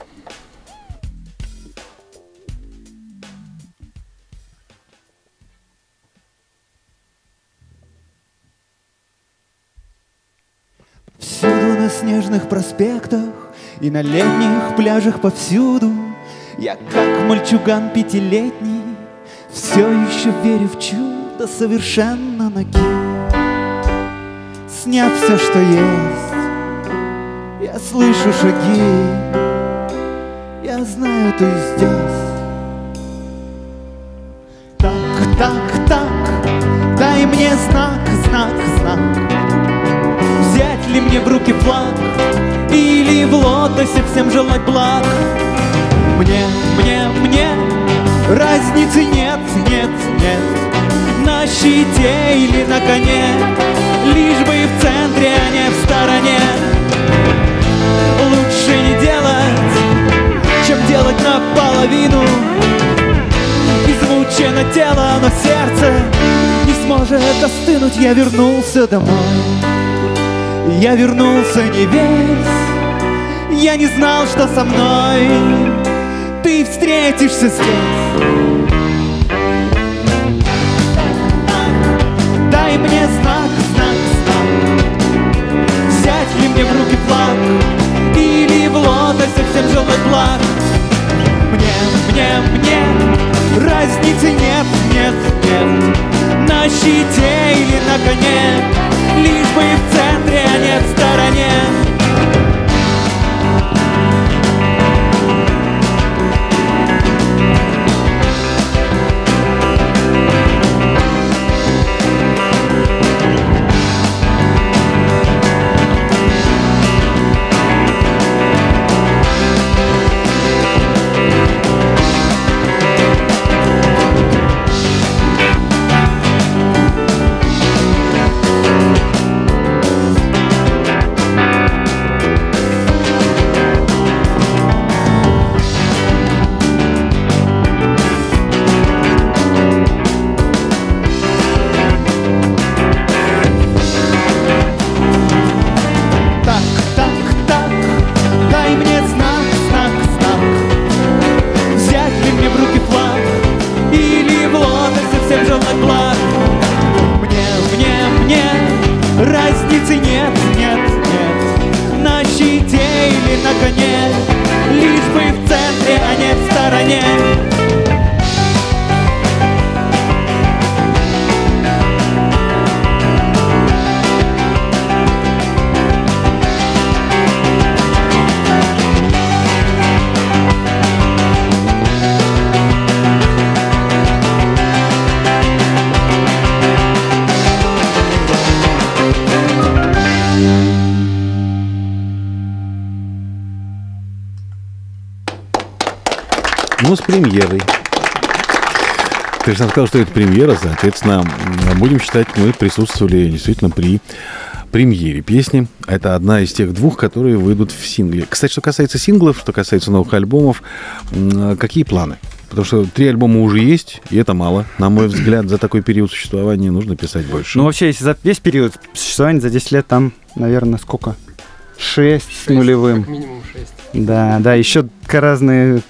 [SPEAKER 2] Всюду на снежных проспектах и на летних пляжах повсюду я, как мальчуган пятилетний, все еще верю в чудо, совершенно ноги. Сняв все, что есть, я слышу шаги, я знаю, ты здесь. Так, так, так, дай мне знак, знак, знак. Взять ли мне в руки флаг или в лотосе всем желать благ? Мне, мне, мне разницы нет, нет, нет. На щите или на коне, лишь бы и в центре, а не в стороне. Лучше не делать, чем делать наполовину. Измучено тело, но сердце не сможет остынуть. Я вернулся домой, я вернулся не весь. Я не знал, что со мной ты встретишься здесь. Дай мне знак, знак, знак. Взять ли мне в руки флаг или в лотосе всем желать благ? Мне, мне, мне разницы нет, нет, нет. На щите или на коне, лишь бы и в центре, а не в стороне.
[SPEAKER 1] Ну, с премьерой. Ты же сам сказал, что это премьера, соответственно, будем считать, мы присутствовали действительно при премьере песни. Это одна из тех двух, которые выйдут в сингле. Кстати, что касается синглов, что касается новых альбомов, какие планы? Потому что три альбома уже есть, и это мало. На мой взгляд, за такой период существования нужно писать больше.
[SPEAKER 3] Ну, вообще, если за весь период существования, за десять лет, там, наверное, сколько? шесть с нулевым.
[SPEAKER 5] Как минимум шесть.
[SPEAKER 3] Да, да, еще разные...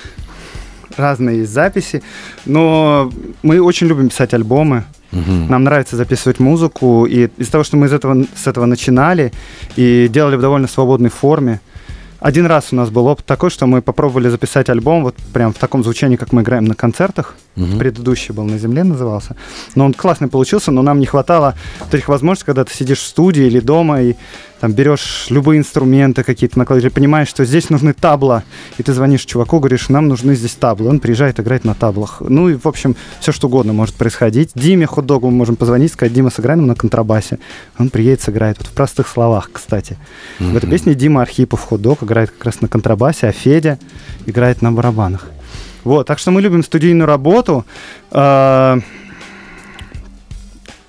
[SPEAKER 3] разные есть записи, но мы очень любим писать альбомы. Угу. Нам нравится записывать музыку, и из-за того, что мы из этого, с этого начинали и делали в довольно свободной форме. Один раз у нас был опыт такой, что мы попробовали записать альбом вот прям в таком звучании, как мы играем на концертах. Угу. Предыдущий был «На земле» назывался. Но он классный получился, но нам не хватало таких возможностей, когда ты сидишь в студии или дома и там берешь любые инструменты какие-то, накладываешь, понимаешь, что здесь нужны табла, и ты звонишь чуваку, говоришь, нам нужны здесь таблы. Он приезжает, играет на таблах. Ну и, в общем, все что угодно может происходить. Диме Хот-Догу мы можем позвонить, сказать, Дима, сыграй нам на контрабасе. Он приедет, сыграет. Вот в простых словах, кстати. Mm-hmm. В этой песне Дима Архипов, Хот-Дог, играет как раз на контрабасе, а Федя играет на барабанах. Вот, так что мы любим студийную работу.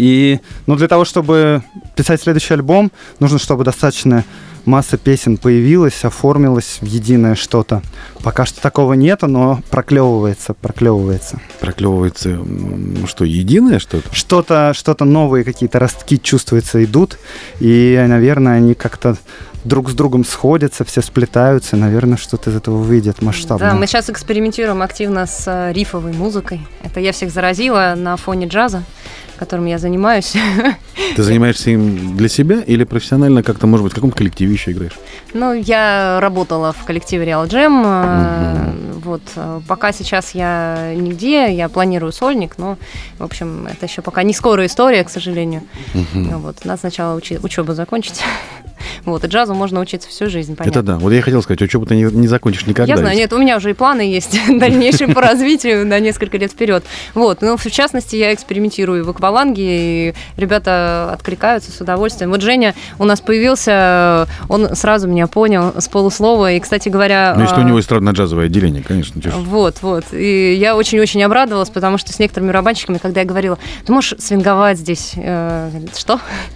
[SPEAKER 3] И, ну, для того, чтобы писать следующий альбом, нужно, чтобы достаточно масса песен появилась, оформилась в единое что-то. Пока что такого нету, но проклевывается, проклевывается.
[SPEAKER 1] Проклевывается, м, что, единое что-то?
[SPEAKER 3] Что-то, что-то новые какие-то ростки чувствуются, идут, и, наверное, они как-то друг с другом сходятся, все сплетаются, наверное, что-то из этого выйдет масштабно.
[SPEAKER 4] Да, мы сейчас экспериментируем активно с э, рифовой музыкой. Это я всех заразила на фоне джаза, которым я занимаюсь.
[SPEAKER 1] Ты занимаешься им для себя или профессионально как-то, может быть, в каком коллективе еще играешь?
[SPEAKER 4] Ну, я работала в коллективе Real Jam. Mm-hmm. Вот. Пока сейчас я нигде, я планирую сольник, но, в общем, это еще пока не скорая история, к сожалению. Mm-hmm. Вот. Надо сначала учи- учебу закончить. Вот, и джазу можно учиться всю жизнь, понятно.
[SPEAKER 1] Это да. Вот я хотел сказать, учебу ты не, не закончишь никогда.
[SPEAKER 4] Я знаю, нет, у меня уже и планы есть дальнейшие по развитию на несколько лет вперед. Вот, но в частности я экспериментирую в акваланге, и ребята откликаются с удовольствием. Вот Женя у нас появился, он сразу меня понял с полуслова, и, кстати говоря...
[SPEAKER 1] Ну, если у него эстрадно-джазовое отделение, конечно. Тише.
[SPEAKER 4] Вот, вот. И я очень-очень обрадовалась, потому что с некоторыми барабанщиками, когда я говорила, ты можешь свинговать здесь, э, что?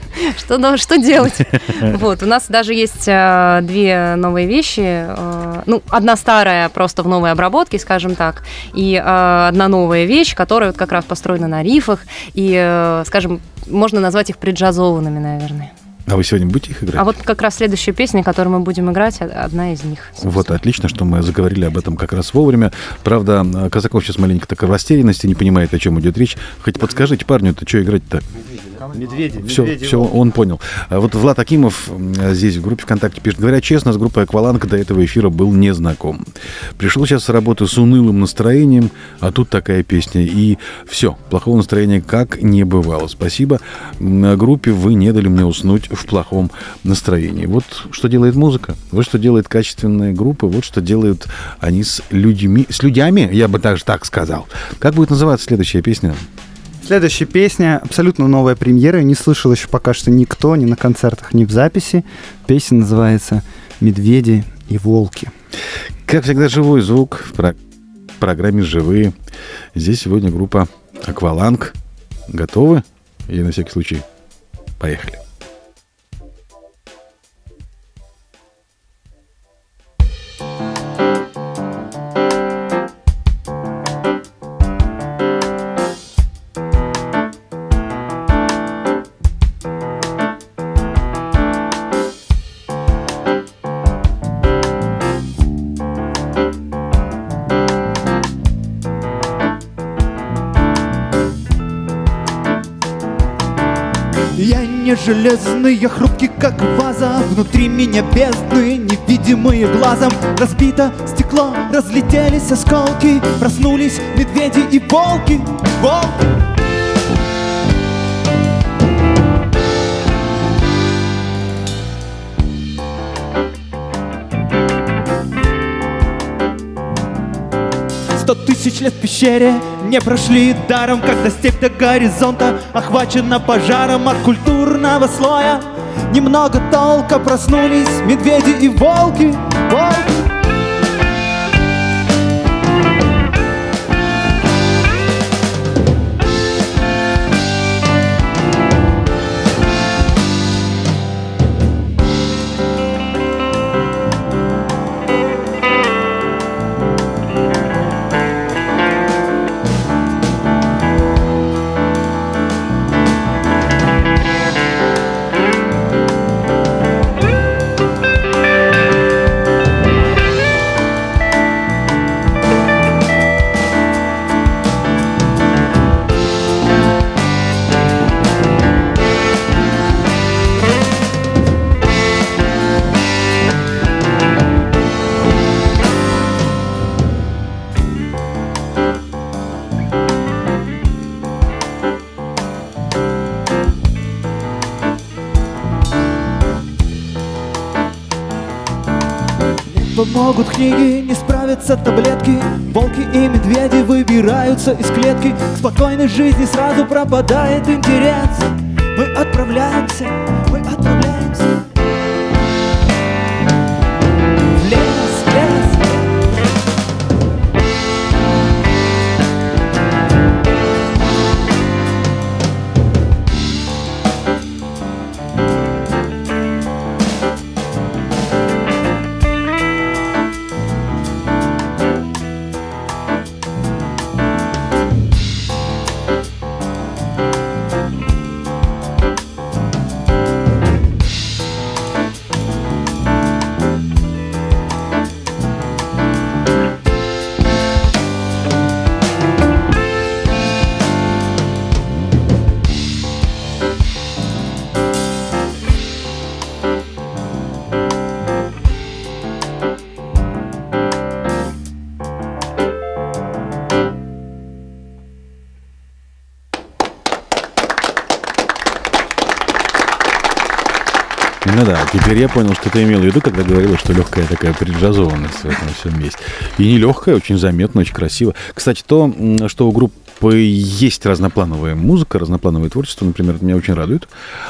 [SPEAKER 4] Что, что делать? Вот, у нас даже есть э, две новые вещи. Э, ну, одна старая просто в новой обработке, скажем так, и э, одна новая вещь, которая вот как раз построена на рифах, и, э, скажем, можно назвать их преджазованными, наверное.
[SPEAKER 1] А вы сегодня будете их играть?
[SPEAKER 4] А вот как раз следующая песня, которую мы будем играть, одна из них. Собственно.
[SPEAKER 1] Вот, отлично, что мы заговорили об этом как раз вовремя. Правда, Казаков сейчас маленько так в растерянности, не понимает, о чем идет речь. Хоть подскажите парню, это что играть-то?
[SPEAKER 3] Медведи.
[SPEAKER 1] Все,
[SPEAKER 3] медведи
[SPEAKER 1] все, он понял. А вот Влад Акимов здесь в группе ВКонтакте пишет: говоря честно, с группой «Акваланг» до этого эфира был не знаком. Пришел сейчас с работы с унылым настроением, а тут такая песня. И все, плохого настроения как не бывало. Спасибо группе, вы не дали мне уснуть в плохом настроении. Вот что делает музыка, вот что делает качественная группа, вот что делают они с людьми, с людьми, я бы даже так сказал. Как будет называться следующая песня?
[SPEAKER 3] Следующая песня абсолютно новая премьера. Не слышал еще пока что никто, ни на концертах, ни в записи. Песня называется «Медведи и волки».
[SPEAKER 1] Как всегда, живой звук в про- программе «Живые». Здесь сегодня группа «Акваланг». Готовы? Или на всякий случай поехали.
[SPEAKER 2] Железный, я хрупкий, как ваза. Внутри меня бездны, невидимые глазом. Разбито стекло, разлетелись осколки. Проснулись медведи и волки. Волки. Сто тысяч лет в пещере не прошли даром, когда степь до горизонта охвачена пожаром от культурного слоя. Немного толка, проснулись медведи и волки, волки. Помогут книги, не справятся таблетки. Волки и медведи выбираются из клетки. К спокойной жизни сразу пропадает интерес. Мы отправляемся, мы отправляемся в лес, в лес.
[SPEAKER 1] Ну да, теперь я понял, что ты имел в виду, когда говорила, что легкая такая преджазованность в этом всем есть. И не легкая, очень заметно, очень красиво. Кстати, то, что у группы есть разноплановая музыка, разноплановое творчество, например, это меня очень радует.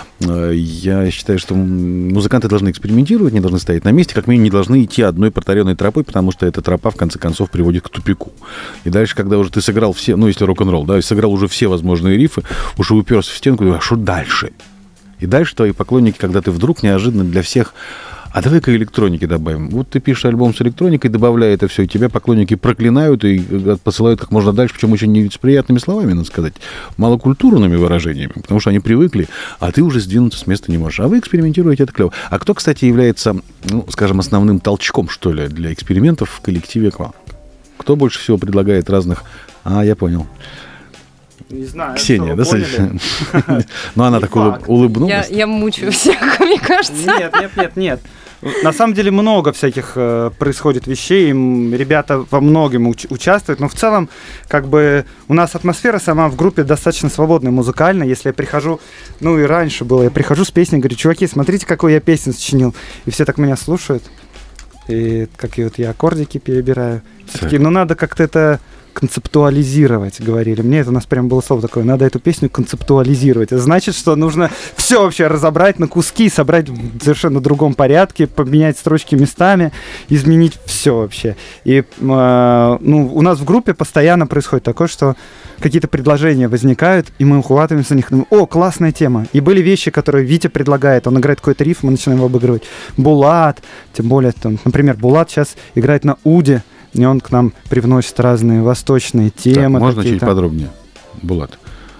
[SPEAKER 1] Я считаю, что музыканты должны экспериментировать, не должны стоять на месте, как минимум не должны идти одной протаренной тропой, потому что эта тропа, в конце концов, приводит к тупику. И дальше, когда уже ты сыграл все, ну, если рок-н-ролл, да, сыграл уже все возможные рифы, уже уперся в стенку, а что дальше? И дальше твои поклонники, когда ты вдруг неожиданно для всех... А давай-ка электроники добавим. Вот ты пишешь альбом с электроникой, добавляя это все, и тебя поклонники проклинают и посылают как можно дальше, причем очень не с приятными словами, надо сказать, малокультурными выражениями, потому что они привыкли, а ты уже сдвинуться с места не можешь. А вы экспериментируете, это клево. А кто, кстати, является, ну, скажем, основным толчком, что ли, для экспериментов в коллективе «Акваланг»? Кто больше всего предлагает разных... А, я понял.
[SPEAKER 3] Не знаю,
[SPEAKER 1] Ксения, да, но она так улыбнулась.
[SPEAKER 4] Я мучаю всех, мне кажется.
[SPEAKER 3] Нет, нет, нет, нет. На самом деле много всяких э, происходит вещей, ребята во многом уч- участвуют, но в целом как бы у нас атмосфера сама в группе достаточно свободная музыкально. Если я прихожу, ну и раньше было, я прихожу с песней, говорю, чуваки, смотрите, какую я песню сочинил, и все так меня слушают, и как и вот я аккордики перебираю, все такие, ну надо как-то это концептуализировать, говорили. Мне это у нас прям было слово такое, надо эту песню концептуализировать. Это значит, что нужно все вообще разобрать на куски, собрать в совершенно другом порядке, поменять строчки местами, изменить все вообще. И э, ну, у нас в группе постоянно происходит такое, что какие-то предложения возникают, и мы ухватываемся за них, думаем, о, классная тема. И были вещи, которые Витя предлагает, он играет какой-то риф, мы начинаем его обыгрывать. Булат, тем более, там, например, Булат сейчас играет на уде, и он к нам привносит разные восточные темы.
[SPEAKER 1] Так, можно чуть подробнее, Булат?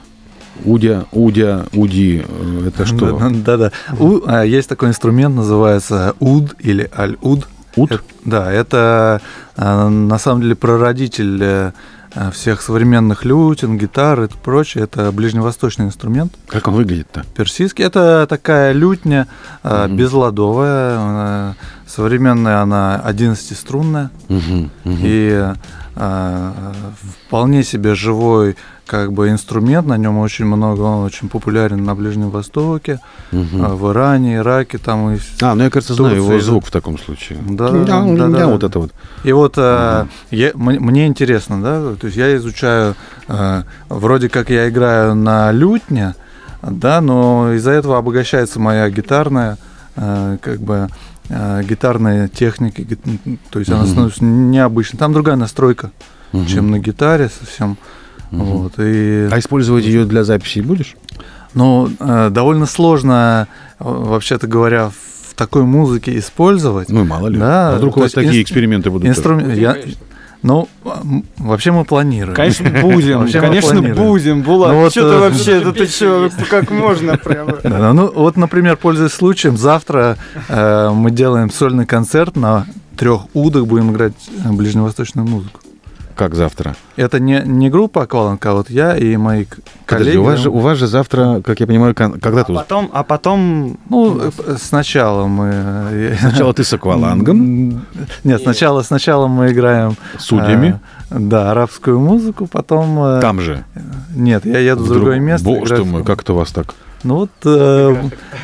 [SPEAKER 1] Удя, удя, уди, это что?
[SPEAKER 6] Да-да. Есть такой инструмент, называется уд или аль-уд.
[SPEAKER 1] Уд?
[SPEAKER 6] Да, это на самом деле прародитель всех современных лютин, гитар и прочее. Это ближневосточный инструмент.
[SPEAKER 1] Как он выглядит-то?
[SPEAKER 6] Персидский. Это такая лютня, mm-hmm. безладовая. Современная она одиннадцатиструнная. Mm-hmm. Mm-hmm. И а, вполне себе живой как бы инструмент. На нем очень много, он очень популярен на Ближнем Востоке, mm-hmm. в Иране, Ираке. Там и
[SPEAKER 1] а, ну я, кажется, знаю его звук в таком случае.
[SPEAKER 6] Да, да, да, да, да.
[SPEAKER 1] Вот это вот.
[SPEAKER 6] И вот mm-hmm. я, мне интересно, да, то есть я изучаю, вроде как я играю на лютне, да, но из-за этого обогащается моя гитарная, как бы, гитарная техника, то есть mm-hmm. она становится необычной. Там другая настройка, mm-hmm. чем на гитаре совсем. Mm-hmm. Вот, и...
[SPEAKER 1] А использовать ее для записи будешь?
[SPEAKER 6] Ну, довольно сложно, вообще-то говоря, в такой музыке использовать.
[SPEAKER 1] Ну, мало ли.
[SPEAKER 6] Да,
[SPEAKER 1] а вдруг у вас такие инст... эксперименты будут?
[SPEAKER 6] Инструмент... Я... Ну, вообще мы планируем.
[SPEAKER 3] Конечно, будем.
[SPEAKER 6] Вообще
[SPEAKER 3] Конечно, будем. Булат,
[SPEAKER 6] ну, вот,
[SPEAKER 3] что-то вообще, это ты что, как можно прямо.
[SPEAKER 6] Да, ну, вот, например, пользуясь случаем, завтра э, мы делаем сольный концерт на трех удах, будем играть ближневосточную музыку.
[SPEAKER 1] Как завтра?
[SPEAKER 6] Это не, не группа «Акваланг», а вот я и мои коллеги.
[SPEAKER 1] Подожди, у вас же, у вас же завтра, как я понимаю, когда
[SPEAKER 3] а
[SPEAKER 1] тут?
[SPEAKER 3] Потом, а потом...
[SPEAKER 6] Ну, сначала мы...
[SPEAKER 1] Сначала ты с «Аквалангом»?
[SPEAKER 6] Нет, сначала, сначала мы играем...
[SPEAKER 1] Судьями?
[SPEAKER 6] Э, да, арабскую музыку, потом... Э,
[SPEAKER 1] Там же?
[SPEAKER 6] Нет, я еду в, в другое друг... место.
[SPEAKER 1] Боже мой, как это у вас так?
[SPEAKER 6] Ну вот, э,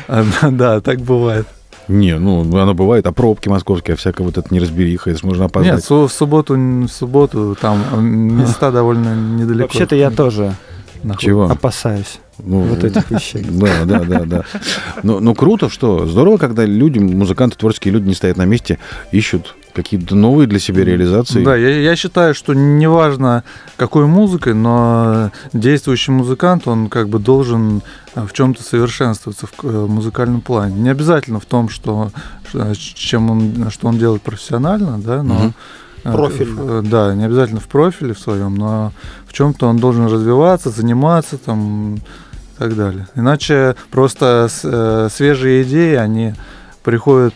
[SPEAKER 6] да, так бывает.
[SPEAKER 1] Не, ну, оно бывает, а пробки московские, а всякая вот эта неразбериха, если можно опоздать.
[SPEAKER 6] Нет, в субботу, в субботу там места довольно недалеко.
[SPEAKER 3] Вообще-то я тоже
[SPEAKER 1] Чего?
[SPEAKER 3] опасаюсь
[SPEAKER 1] ну,
[SPEAKER 3] вот этих вещей.
[SPEAKER 1] Да, да, да, да. Ну, ну, круто, что здорово, когда люди, музыканты, творческие люди не стоят на месте, ищут какие-то новые для себя реализации.
[SPEAKER 6] Да, я, я считаю, что неважно какой музыкой, но действующий музыкант, он как бы должен в чем-то совершенствоваться в музыкальном плане. Не обязательно в том, что, чем он, что он делает профессионально, да, но
[SPEAKER 3] угу. Профиль.
[SPEAKER 6] Да, не обязательно в профиле в своем, но в чем-то он должен развиваться, заниматься там и так далее. Иначе просто свежие идеи, они приходят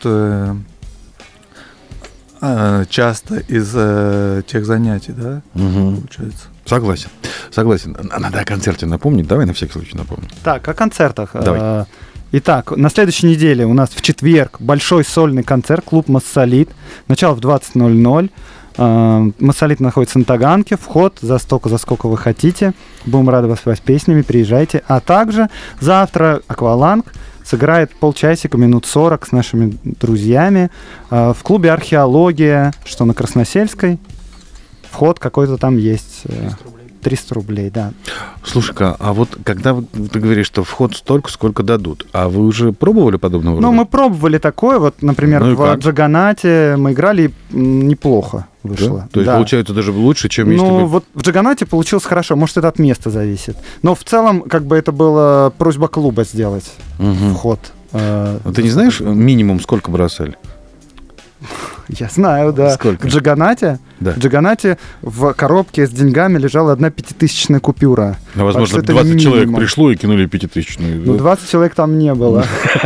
[SPEAKER 6] часто из э, тех занятий, да,
[SPEAKER 1] угу.
[SPEAKER 6] получается.
[SPEAKER 1] Согласен, согласен. Надо о концерте напомнить, давай на всякий случай напомним.
[SPEAKER 3] Так, о концертах.
[SPEAKER 1] Давай.
[SPEAKER 3] Итак, на следующей неделе у нас в четверг большой сольный концерт, клуб «Массолит». Начало в двадцать ноль ноль. «Массолит» находится на Таганке. Вход за столько, за сколько вы хотите. Будем рады вас петь песнями, приезжайте. А также завтра «Акваланг». сыграет полчасика, минут сорок с нашими друзьями э, в клубе «Археология», что на Красносельской. Вход какой-то там есть. Э, триста рублей, да.
[SPEAKER 1] Слушай-ка, а вот когда вы- ты говоришь, что вход столько, сколько дадут, а вы уже пробовали подобного рода?
[SPEAKER 3] Ну, мы пробовали такое, вот, например,
[SPEAKER 1] Ну и
[SPEAKER 3] в
[SPEAKER 1] как?
[SPEAKER 3] Джаганате мы играли, и м, неплохо
[SPEAKER 1] Да?
[SPEAKER 3] вышло.
[SPEAKER 1] То есть
[SPEAKER 3] Да.
[SPEAKER 1] получается даже лучше, чем если
[SPEAKER 3] Ну,
[SPEAKER 1] бы...
[SPEAKER 3] вот в Джаганате получилось хорошо, может, это от места зависит. Но в целом, как бы это была просьба клуба сделать
[SPEAKER 1] Мгм.
[SPEAKER 3] вход. Э,
[SPEAKER 1] А ты не знаешь минимум сколько бросали?
[SPEAKER 3] Я знаю, да.
[SPEAKER 1] Сколько?
[SPEAKER 3] В Джаганате,
[SPEAKER 1] Да.
[SPEAKER 3] в Джаганате в коробке с деньгами лежала одна пятитысячная купюра.
[SPEAKER 1] А возможно,
[SPEAKER 3] что это
[SPEAKER 1] двадцать человек
[SPEAKER 3] минимум.
[SPEAKER 1] пришло и кинули пятитысячную.
[SPEAKER 3] Ну, двадцать человек там не было.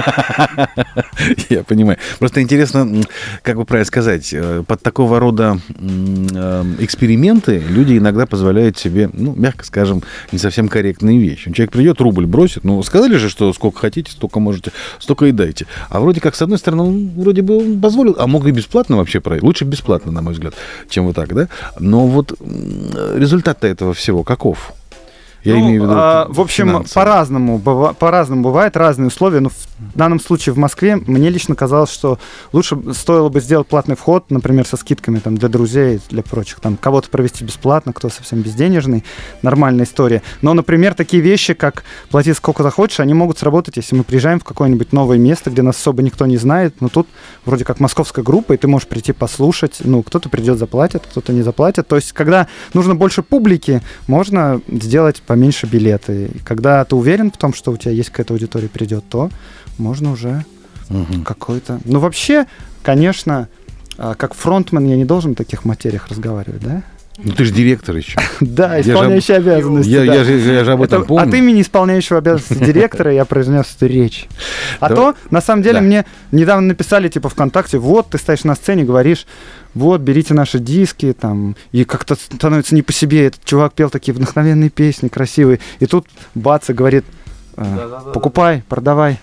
[SPEAKER 1] Я понимаю. Просто интересно, м, как бы правильно сказать, э, под такого рода м, э, эксперименты люди иногда позволяют себе, ну, мягко скажем, не совсем корректные вещи. Человек придет, рубль бросит, ну, сказали же, что сколько хотите, столько можете, столько и дайте. А вроде как, с одной стороны, он вроде бы он позволил, а мог и бесплатно вообще пройти. Лучше бесплатно, на мой взгляд, чем вот так, да? Но вот м, результат-то этого всего каков? Я
[SPEAKER 3] Ну,
[SPEAKER 1] имею в виду
[SPEAKER 3] а, в общем,
[SPEAKER 1] финансово.
[SPEAKER 3] по-разному, быва- по-разному бывает, разные условия. Но в данном случае в Москве мне лично казалось, что лучше б- стоило бы сделать платный вход, например, со скидками там, для друзей, для прочих. Там, кого-то провести бесплатно, кто совсем безденежный. Нормальная история. Но, например, такие вещи, как плати сколько захочешь, они могут сработать, если мы приезжаем в какое-нибудь новое место, где нас особо никто не знает. Но тут вроде как московская группа, и ты можешь прийти послушать. Ну, кто-то придет, заплатит, кто-то не заплатит. То есть, когда нужно больше публики, можно сделать поменьше билеты. И когда ты уверен в том, что у тебя есть какая-то аудитория придет, то можно уже
[SPEAKER 1] Мгм.
[SPEAKER 3] какой-то... Ну, вообще, конечно, а, как фронтмен я не должен в таких материях разговаривать, да?
[SPEAKER 1] Ну, ты же директор еще.
[SPEAKER 3] Да,
[SPEAKER 1] Я же об-
[SPEAKER 3] исполняющий обязанности.
[SPEAKER 1] Я,
[SPEAKER 3] да.
[SPEAKER 1] я же, я же об этом
[SPEAKER 3] Это
[SPEAKER 1] помню.
[SPEAKER 3] от имени исполняющего обязанности директора я произнес эту речь. А
[SPEAKER 1] Давай.
[SPEAKER 3] то, на самом деле,
[SPEAKER 1] Да.
[SPEAKER 3] мне недавно написали, типа, ВКонтакте, вот, ты стоишь на сцене, говоришь, вот, берите наши диски, там, и как-то становится не по себе, этот чувак пел такие вдохновенные песни, красивые, и тут бац, и говорит, э, покупай, продавай.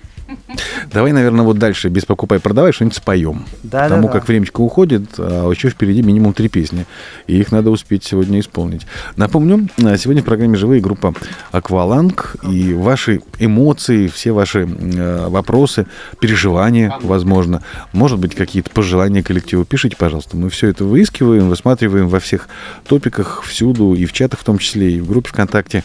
[SPEAKER 1] Давай, наверное, вот дальше, без покупай, продавай, что-нибудь споем.
[SPEAKER 3] Да,
[SPEAKER 1] Потому
[SPEAKER 3] да,
[SPEAKER 1] как
[SPEAKER 3] да.
[SPEAKER 1] времечко уходит, а еще впереди минимум три песни. И их надо успеть сегодня исполнить. Напомню, а, сегодня в программе «Живые» группа «Акваланг». И ваши эмоции, все ваши э, вопросы, переживания, возможно, может быть, какие-то пожелания коллективу. Пишите, пожалуйста. Мы все это выискиваем, высматриваем во всех топиках, всюду, и в чатах в том числе, и в группе ВКонтакте.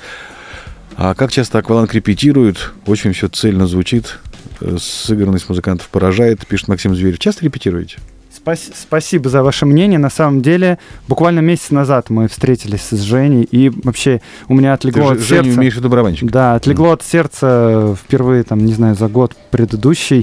[SPEAKER 1] А как часто «Акваланг» репетирует? Очень все цельно звучит. э, Сыгранность музыкантов поражает, пишет Максим Зверев. Часто репетируете?
[SPEAKER 3] Спас- Спасибо за ваше мнение. На самом деле, буквально месяц назад мы встретились с Женей, и вообще у меня
[SPEAKER 1] Ты
[SPEAKER 3] отлегло
[SPEAKER 1] же
[SPEAKER 3] от
[SPEAKER 1] Женю
[SPEAKER 3] сердца.
[SPEAKER 1] имеешь в виду барабанщик?
[SPEAKER 3] Да, отлегло от сердца впервые, там, не знаю, за год предыдущий.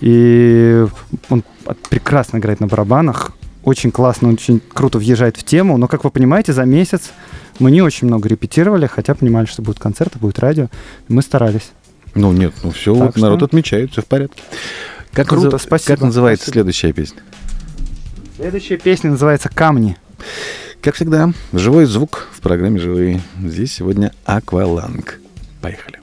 [SPEAKER 3] И он прекрасно играет на барабанах. Очень классно, очень круто въезжает в тему. Но, как вы понимаете, за месяц мы не очень много репетировали, хотя понимали, что будет концерт, будет радио. Мы старались.
[SPEAKER 1] Ну нет, ну все,
[SPEAKER 3] Так
[SPEAKER 1] вот
[SPEAKER 3] что-
[SPEAKER 1] народ отмечает, все в порядке. Как,
[SPEAKER 3] Круто,
[SPEAKER 1] назыв-
[SPEAKER 3] спасибо,
[SPEAKER 1] как называется
[SPEAKER 3] спасибо.
[SPEAKER 1] следующая песня?
[SPEAKER 3] Следующая песня называется «Камни».
[SPEAKER 1] Как всегда, живой звук в программе «Живые». Здесь сегодня «Акваланг». Поехали.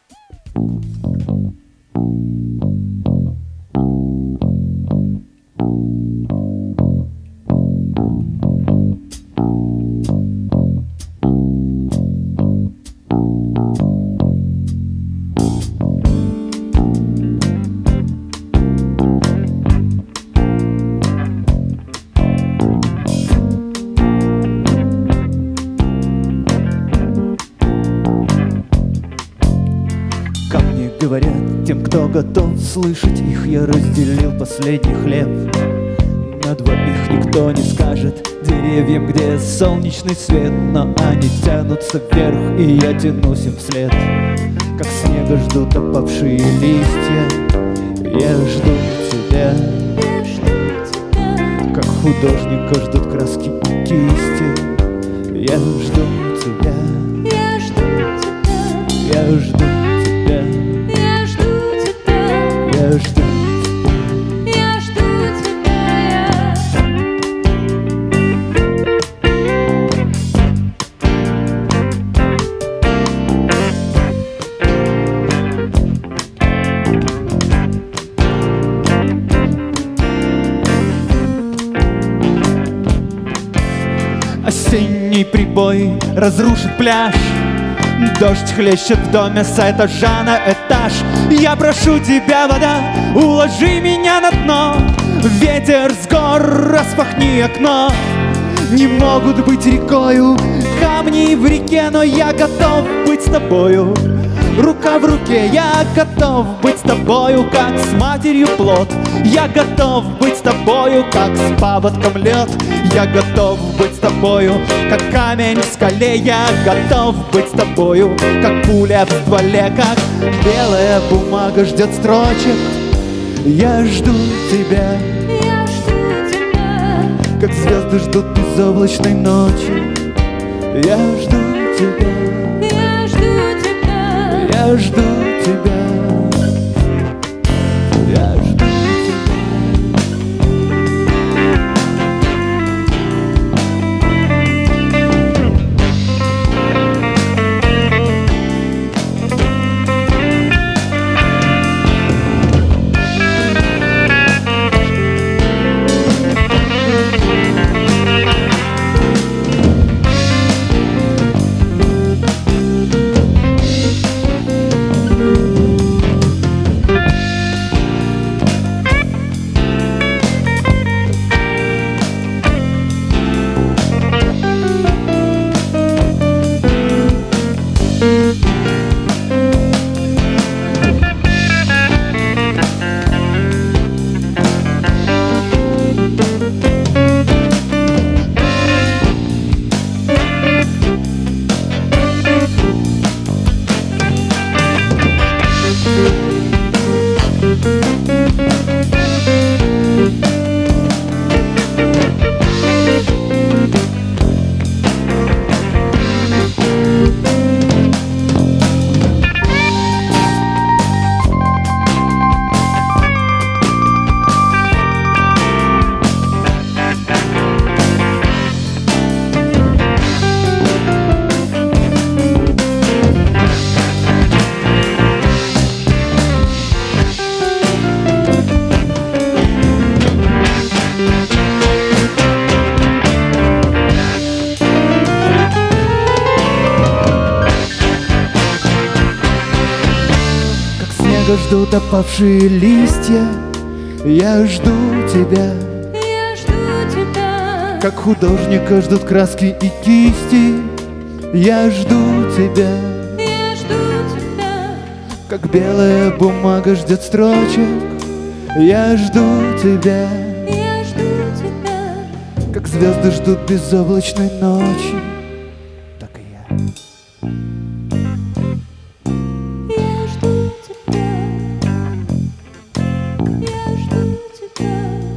[SPEAKER 2] Камни говорят тем, кто готов слышать их, я разделил последний хлеб. На двоих никто не скажет деревьям, где солнечный свет, но они тянутся вверх, и я тянусь им вслед. Как снега ждут опавшие листья, я жду тебя. Как художника ждут краски и кисти, я жду тебя.
[SPEAKER 8] Я жду тебя,
[SPEAKER 2] Я жду тебя.
[SPEAKER 8] я жду тебя,
[SPEAKER 2] Я жду.
[SPEAKER 8] я жду тебя.
[SPEAKER 2] Осенний прибой разрушит пляж, Дождь хлещет в доме с этажа на этаж. Я прошу тебя, вода, уложи меня на дно. Ветер с гор, распахни окно. Не могут быть рекою камни в реке, но я готов быть с тобою. Рука в руке, я готов быть с тобою, как с матерью плод. Я готов быть с тобою, как с паводком лед. Я готов быть с тобою, как камень в скале. Я готов быть с тобою, как пуля в стволе, как белая бумага ждет строчек. Я жду тебя,
[SPEAKER 8] Я жду тебя,
[SPEAKER 2] как звезды ждут безоблачной ночи. Я жду тебя,
[SPEAKER 8] я жду тебя,
[SPEAKER 2] я жду тебя, я жду тебя. Ждут опавшие листья. Я жду тебя,
[SPEAKER 8] я жду тебя,
[SPEAKER 2] как художника ждут краски и кисти. Я жду тебя,
[SPEAKER 8] я жду тебя,
[SPEAKER 2] как белая бумага ждет строчек. Я жду тебя,
[SPEAKER 8] я жду тебя,
[SPEAKER 2] как звезды ждут безоблачной ночи. Так и я.
[SPEAKER 8] я жду тебя, я жду тебя,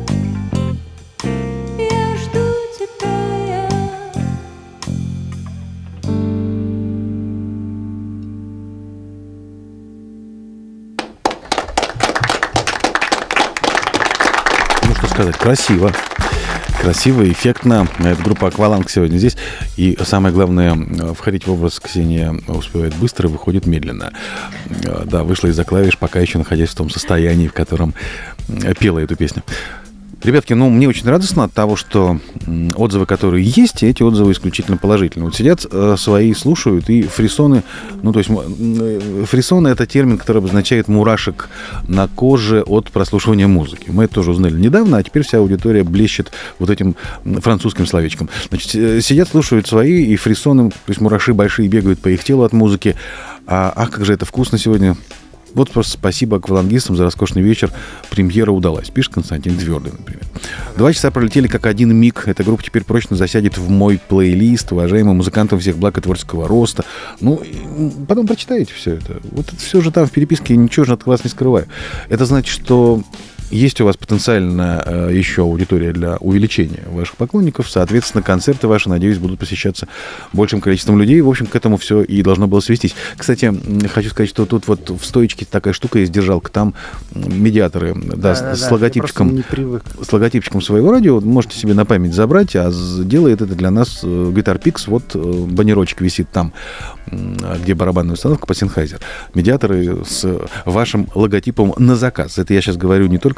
[SPEAKER 8] я жду тебя, я.
[SPEAKER 1] Ну, что сказать, красиво. Красиво, эффектно. Это группа «Акваланг» сегодня здесь. И самое главное, входить в образ Ксения успевает быстро, выходит медленно. Да, вышла из-за клавиш, пока еще находясь в том состоянии, в котором пела эту песню. Ребятки, ну, мне очень радостно от того, что отзывы, которые есть, эти отзывы исключительно положительные. Вот сидят э, свои, слушают, и фрисоны, ну, то есть э, фрисоны — это термин, который обозначает мурашек на коже от прослушивания музыки. Мы это тоже узнали недавно, а теперь вся аудитория блещет вот этим французским словечком. Значит, э, сидят, слушают свои, и фрисоны, то есть мураши большие бегают по их телу от музыки. А, ах, как же это вкусно сегодня. Вот просто спасибо аквалангистам за роскошный вечер. Премьера удалась. Пишет Константин Твердый, например. Два часа пролетели как один миг. Эта группа теперь прочно засядет в мой плейлист. Уважаемым музыкантам всех благ и творческого роста. Ну, потом прочитаете все это. Вот это все же там в переписке, ничего же от вас не скрываю. Это значит, что есть у вас потенциально э, еще аудитория для увеличения ваших поклонников. Соответственно, концерты ваши, надеюсь, будут посещаться большим количеством людей. В общем, к этому все и должно было свестись. Кстати, хочу сказать, что тут вот в стоечке такая штука есть, держалка. Там медиаторы, да, да, с, да, с логотипчиком, с логотипчиком своего радио. Можете себе на память забрать, а делает это для нас Guitar Picks. Вот баннерочек висит там, где барабанная установка по Sennheiser. Медиаторы с вашим логотипом на заказ. Это я сейчас говорю не только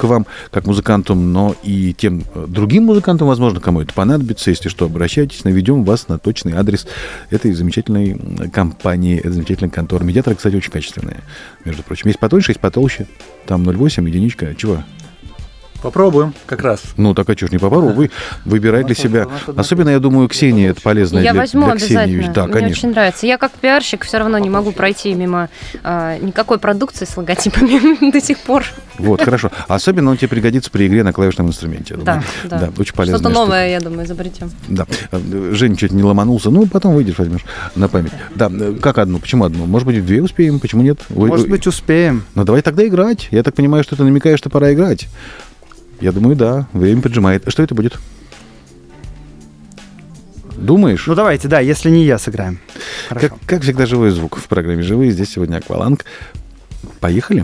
[SPEAKER 1] только вам, как музыканту, но и тем другим музыкантам, возможно, кому это понадобится. Если что, обращайтесь, наведем вас на точный адрес этой замечательной компании, этой замечательной конторы. Медиаторы, кстати, очень качественные, между прочим. Есть потоньше, есть потолще. Там ноль восемь, единичка. Чего?
[SPEAKER 6] Попробуем, как раз.
[SPEAKER 1] Ну, так а что ж не попробуй. Вы выбирай для себя. Особенно, я думаю, Ксении это полезно.
[SPEAKER 4] Я
[SPEAKER 1] для,
[SPEAKER 4] возьму
[SPEAKER 1] для Ксении.
[SPEAKER 4] обязательно.
[SPEAKER 1] Да,
[SPEAKER 4] Мне
[SPEAKER 1] конечно.
[SPEAKER 4] очень нравится. Я как пиарщик все равно не могу пройти мимо а, никакой продукции с логотипами до сих пор.
[SPEAKER 1] Вот, хорошо. Особенно он тебе пригодится при игре на клавишном инструменте. Я думаю.
[SPEAKER 4] Да, да.
[SPEAKER 1] Да, очень полезно.
[SPEAKER 4] Что-то новое, я думаю, изобретем.
[SPEAKER 1] Да. Женя чуть не ломанулся. Ну, потом выйдешь, возьмешь на память. Да, как одну? Почему одну? Может быть, две успеем? Почему нет?
[SPEAKER 3] Может быть, успеем.
[SPEAKER 1] Ну, давай тогда играть. Я так понимаю, что ты намекаешь, что пора играть. Я думаю, да. Время поджимает. Что это будет? Думаешь?
[SPEAKER 3] Ну, давайте, да, если не я, сыграем. Хорошо.
[SPEAKER 1] Как, как всегда, живой звук в программе «Живые». Здесь сегодня «Акваланг». Поехали.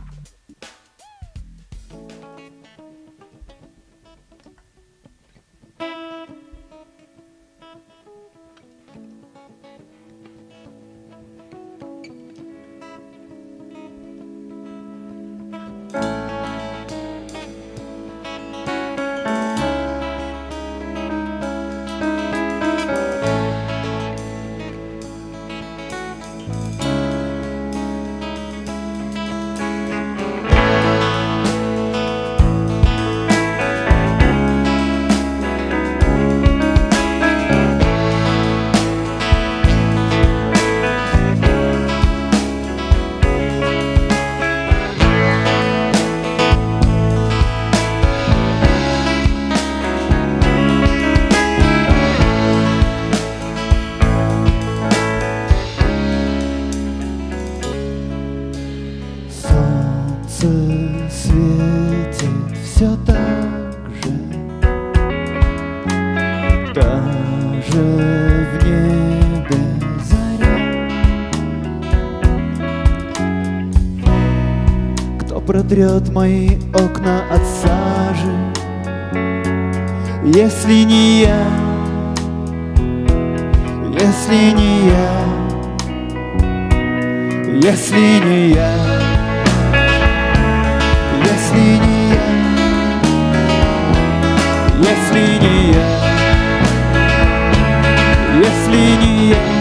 [SPEAKER 2] Протрет мои окна от сажи. Если не я, если не я, если не я, если не я, если не я, если не я.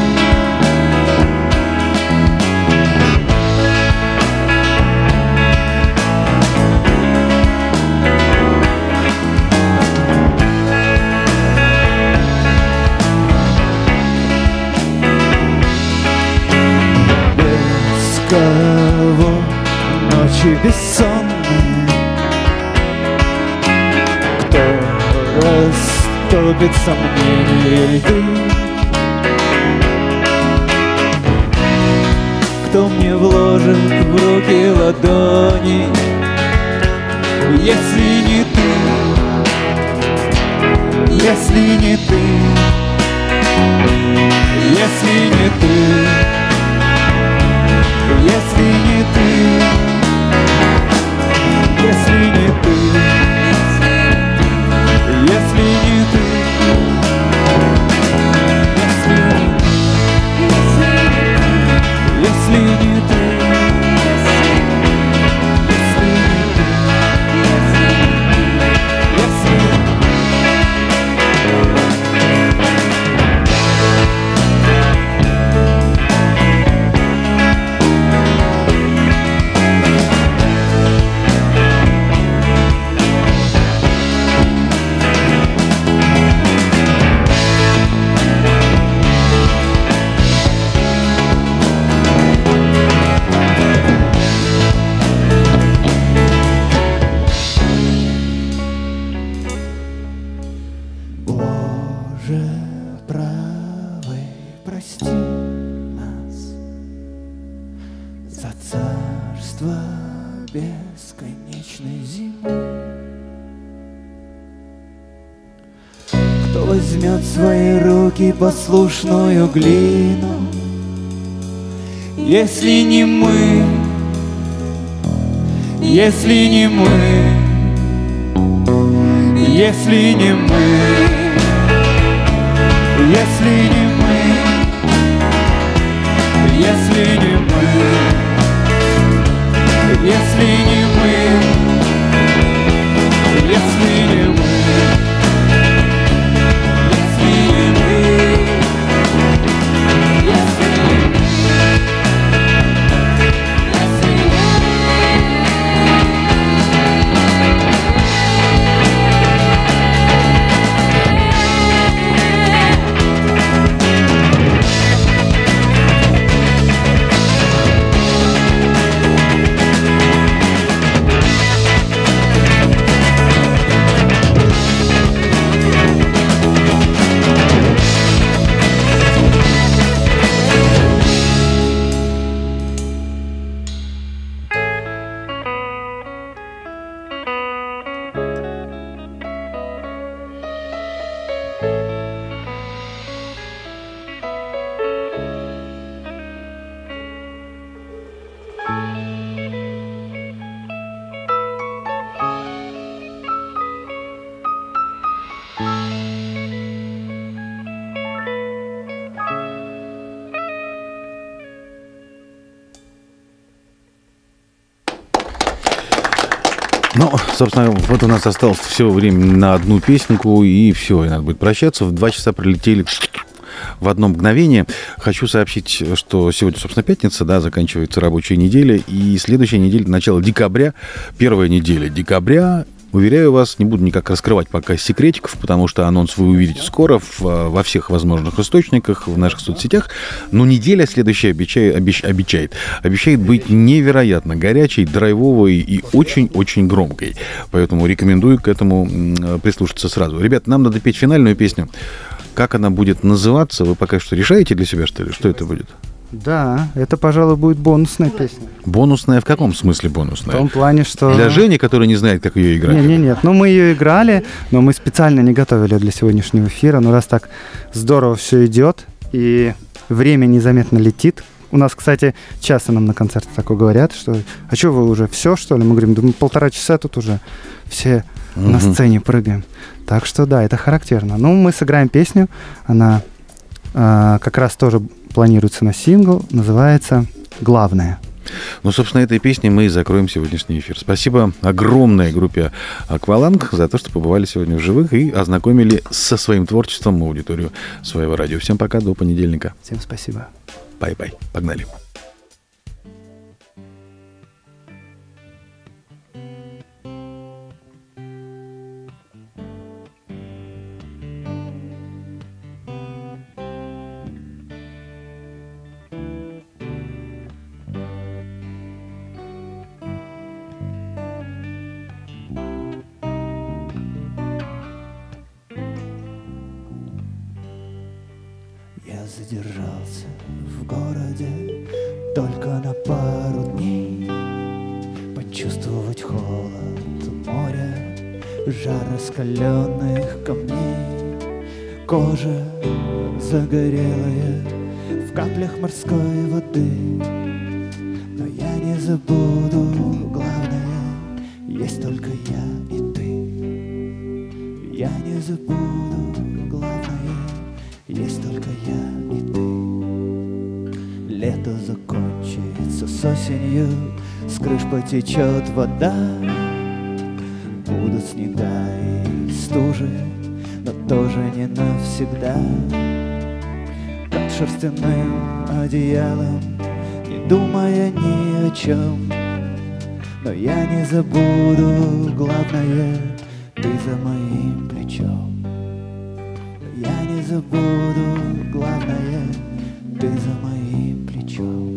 [SPEAKER 2] Кого ночи бессонные, кто растопит сомнения льды, кто мне вложит в руки ладони, если не ты, если не ты, если не ты. Если не ты, если не ты, если не ты, если, если не ты, бесконечной зимы. Кто возьмет в свои руки послушную глину, если не мы, если не мы, если не мы, если не мы, если не мы, если не мы,
[SPEAKER 1] Собственно, вот у нас осталось все время на одну песенку, и все, и надо будет прощаться. В два часа пролетели в одно мгновение. Хочу сообщить, что сегодня, собственно, пятница, да, заканчивается рабочая неделя, и следующая неделя, начало декабря, первая неделя декабря. Уверяю вас, не буду никак раскрывать пока секретиков, потому что анонс вы увидите скоро в, во всех возможных источниках, в наших соцсетях. Но неделя следующая обещает, обещ, обещает, обещает быть невероятно горячей, драйвовой и очень-очень громкой. Поэтому рекомендую к этому прислушаться сразу. Ребят, нам надо петь финальную песню. Как она будет называться, вы пока что решаете для себя, что ли? Что это будет?
[SPEAKER 3] Да, это, пожалуй, будет бонусная песня.
[SPEAKER 1] Бонусная в каком смысле бонусная?
[SPEAKER 3] В том плане, что...
[SPEAKER 1] Для Жени, который не знает, как ее играть?
[SPEAKER 3] Нет, нет, нет. Ну, мы ее играли, но мы специально не готовили для сегодняшнего эфира. Но раз так здорово все идет, и время незаметно летит. У нас, кстати, часто нам на концерте такое говорят, что «А что, вы уже все, что ли?» Мы говорим, да мы полтора часа тут уже все угу. на сцене прыгаем. Так что да, это характерно. Ну, мы сыграем песню, она э, как раз тоже... планируется на сингл, называется «Главное».
[SPEAKER 1] Ну, собственно, этой песней мы и закроем сегодняшний эфир. Спасибо огромной группе «Акваланг» за то, что побывали сегодня в живых и ознакомили со своим творчеством аудиторию своего радио. Всем пока, до понедельника.
[SPEAKER 3] Всем спасибо.
[SPEAKER 1] Бай-бай. Погнали.
[SPEAKER 2] Я задержался в городе только на пару дней. Почувствовать холод моря, жар раскаленных камней. Кожа загорелая в каплях морской воды. Но я не забуду, главное, есть только я и ты. Я не забуду, главное, есть только я и ты. Лето закончится с осенью, с крыш потечет вода. Будут снега и стужи, но тоже не навсегда. Под шерстяным одеялом, не думая ни о чем. Но я не забуду, главное, ты за моим плечом. Я не забуду, главное, ты за моим плечом.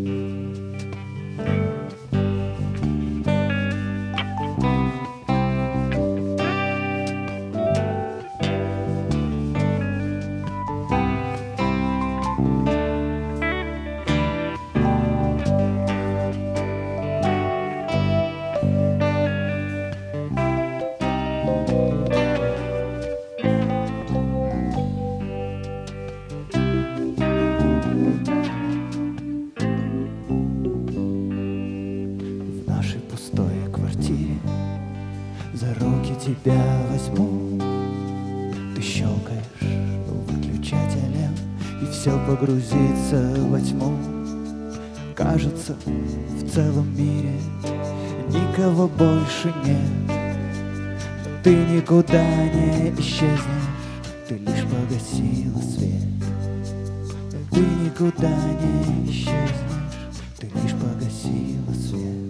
[SPEAKER 2] Тебя возьму, ты щелкаешь выключателем, и все погрузится во тьму. Кажется, в целом мире никого больше нет. Ты никуда не исчезнешь, ты лишь погасила свет. Ты никуда не исчезнешь, ты лишь погасила свет.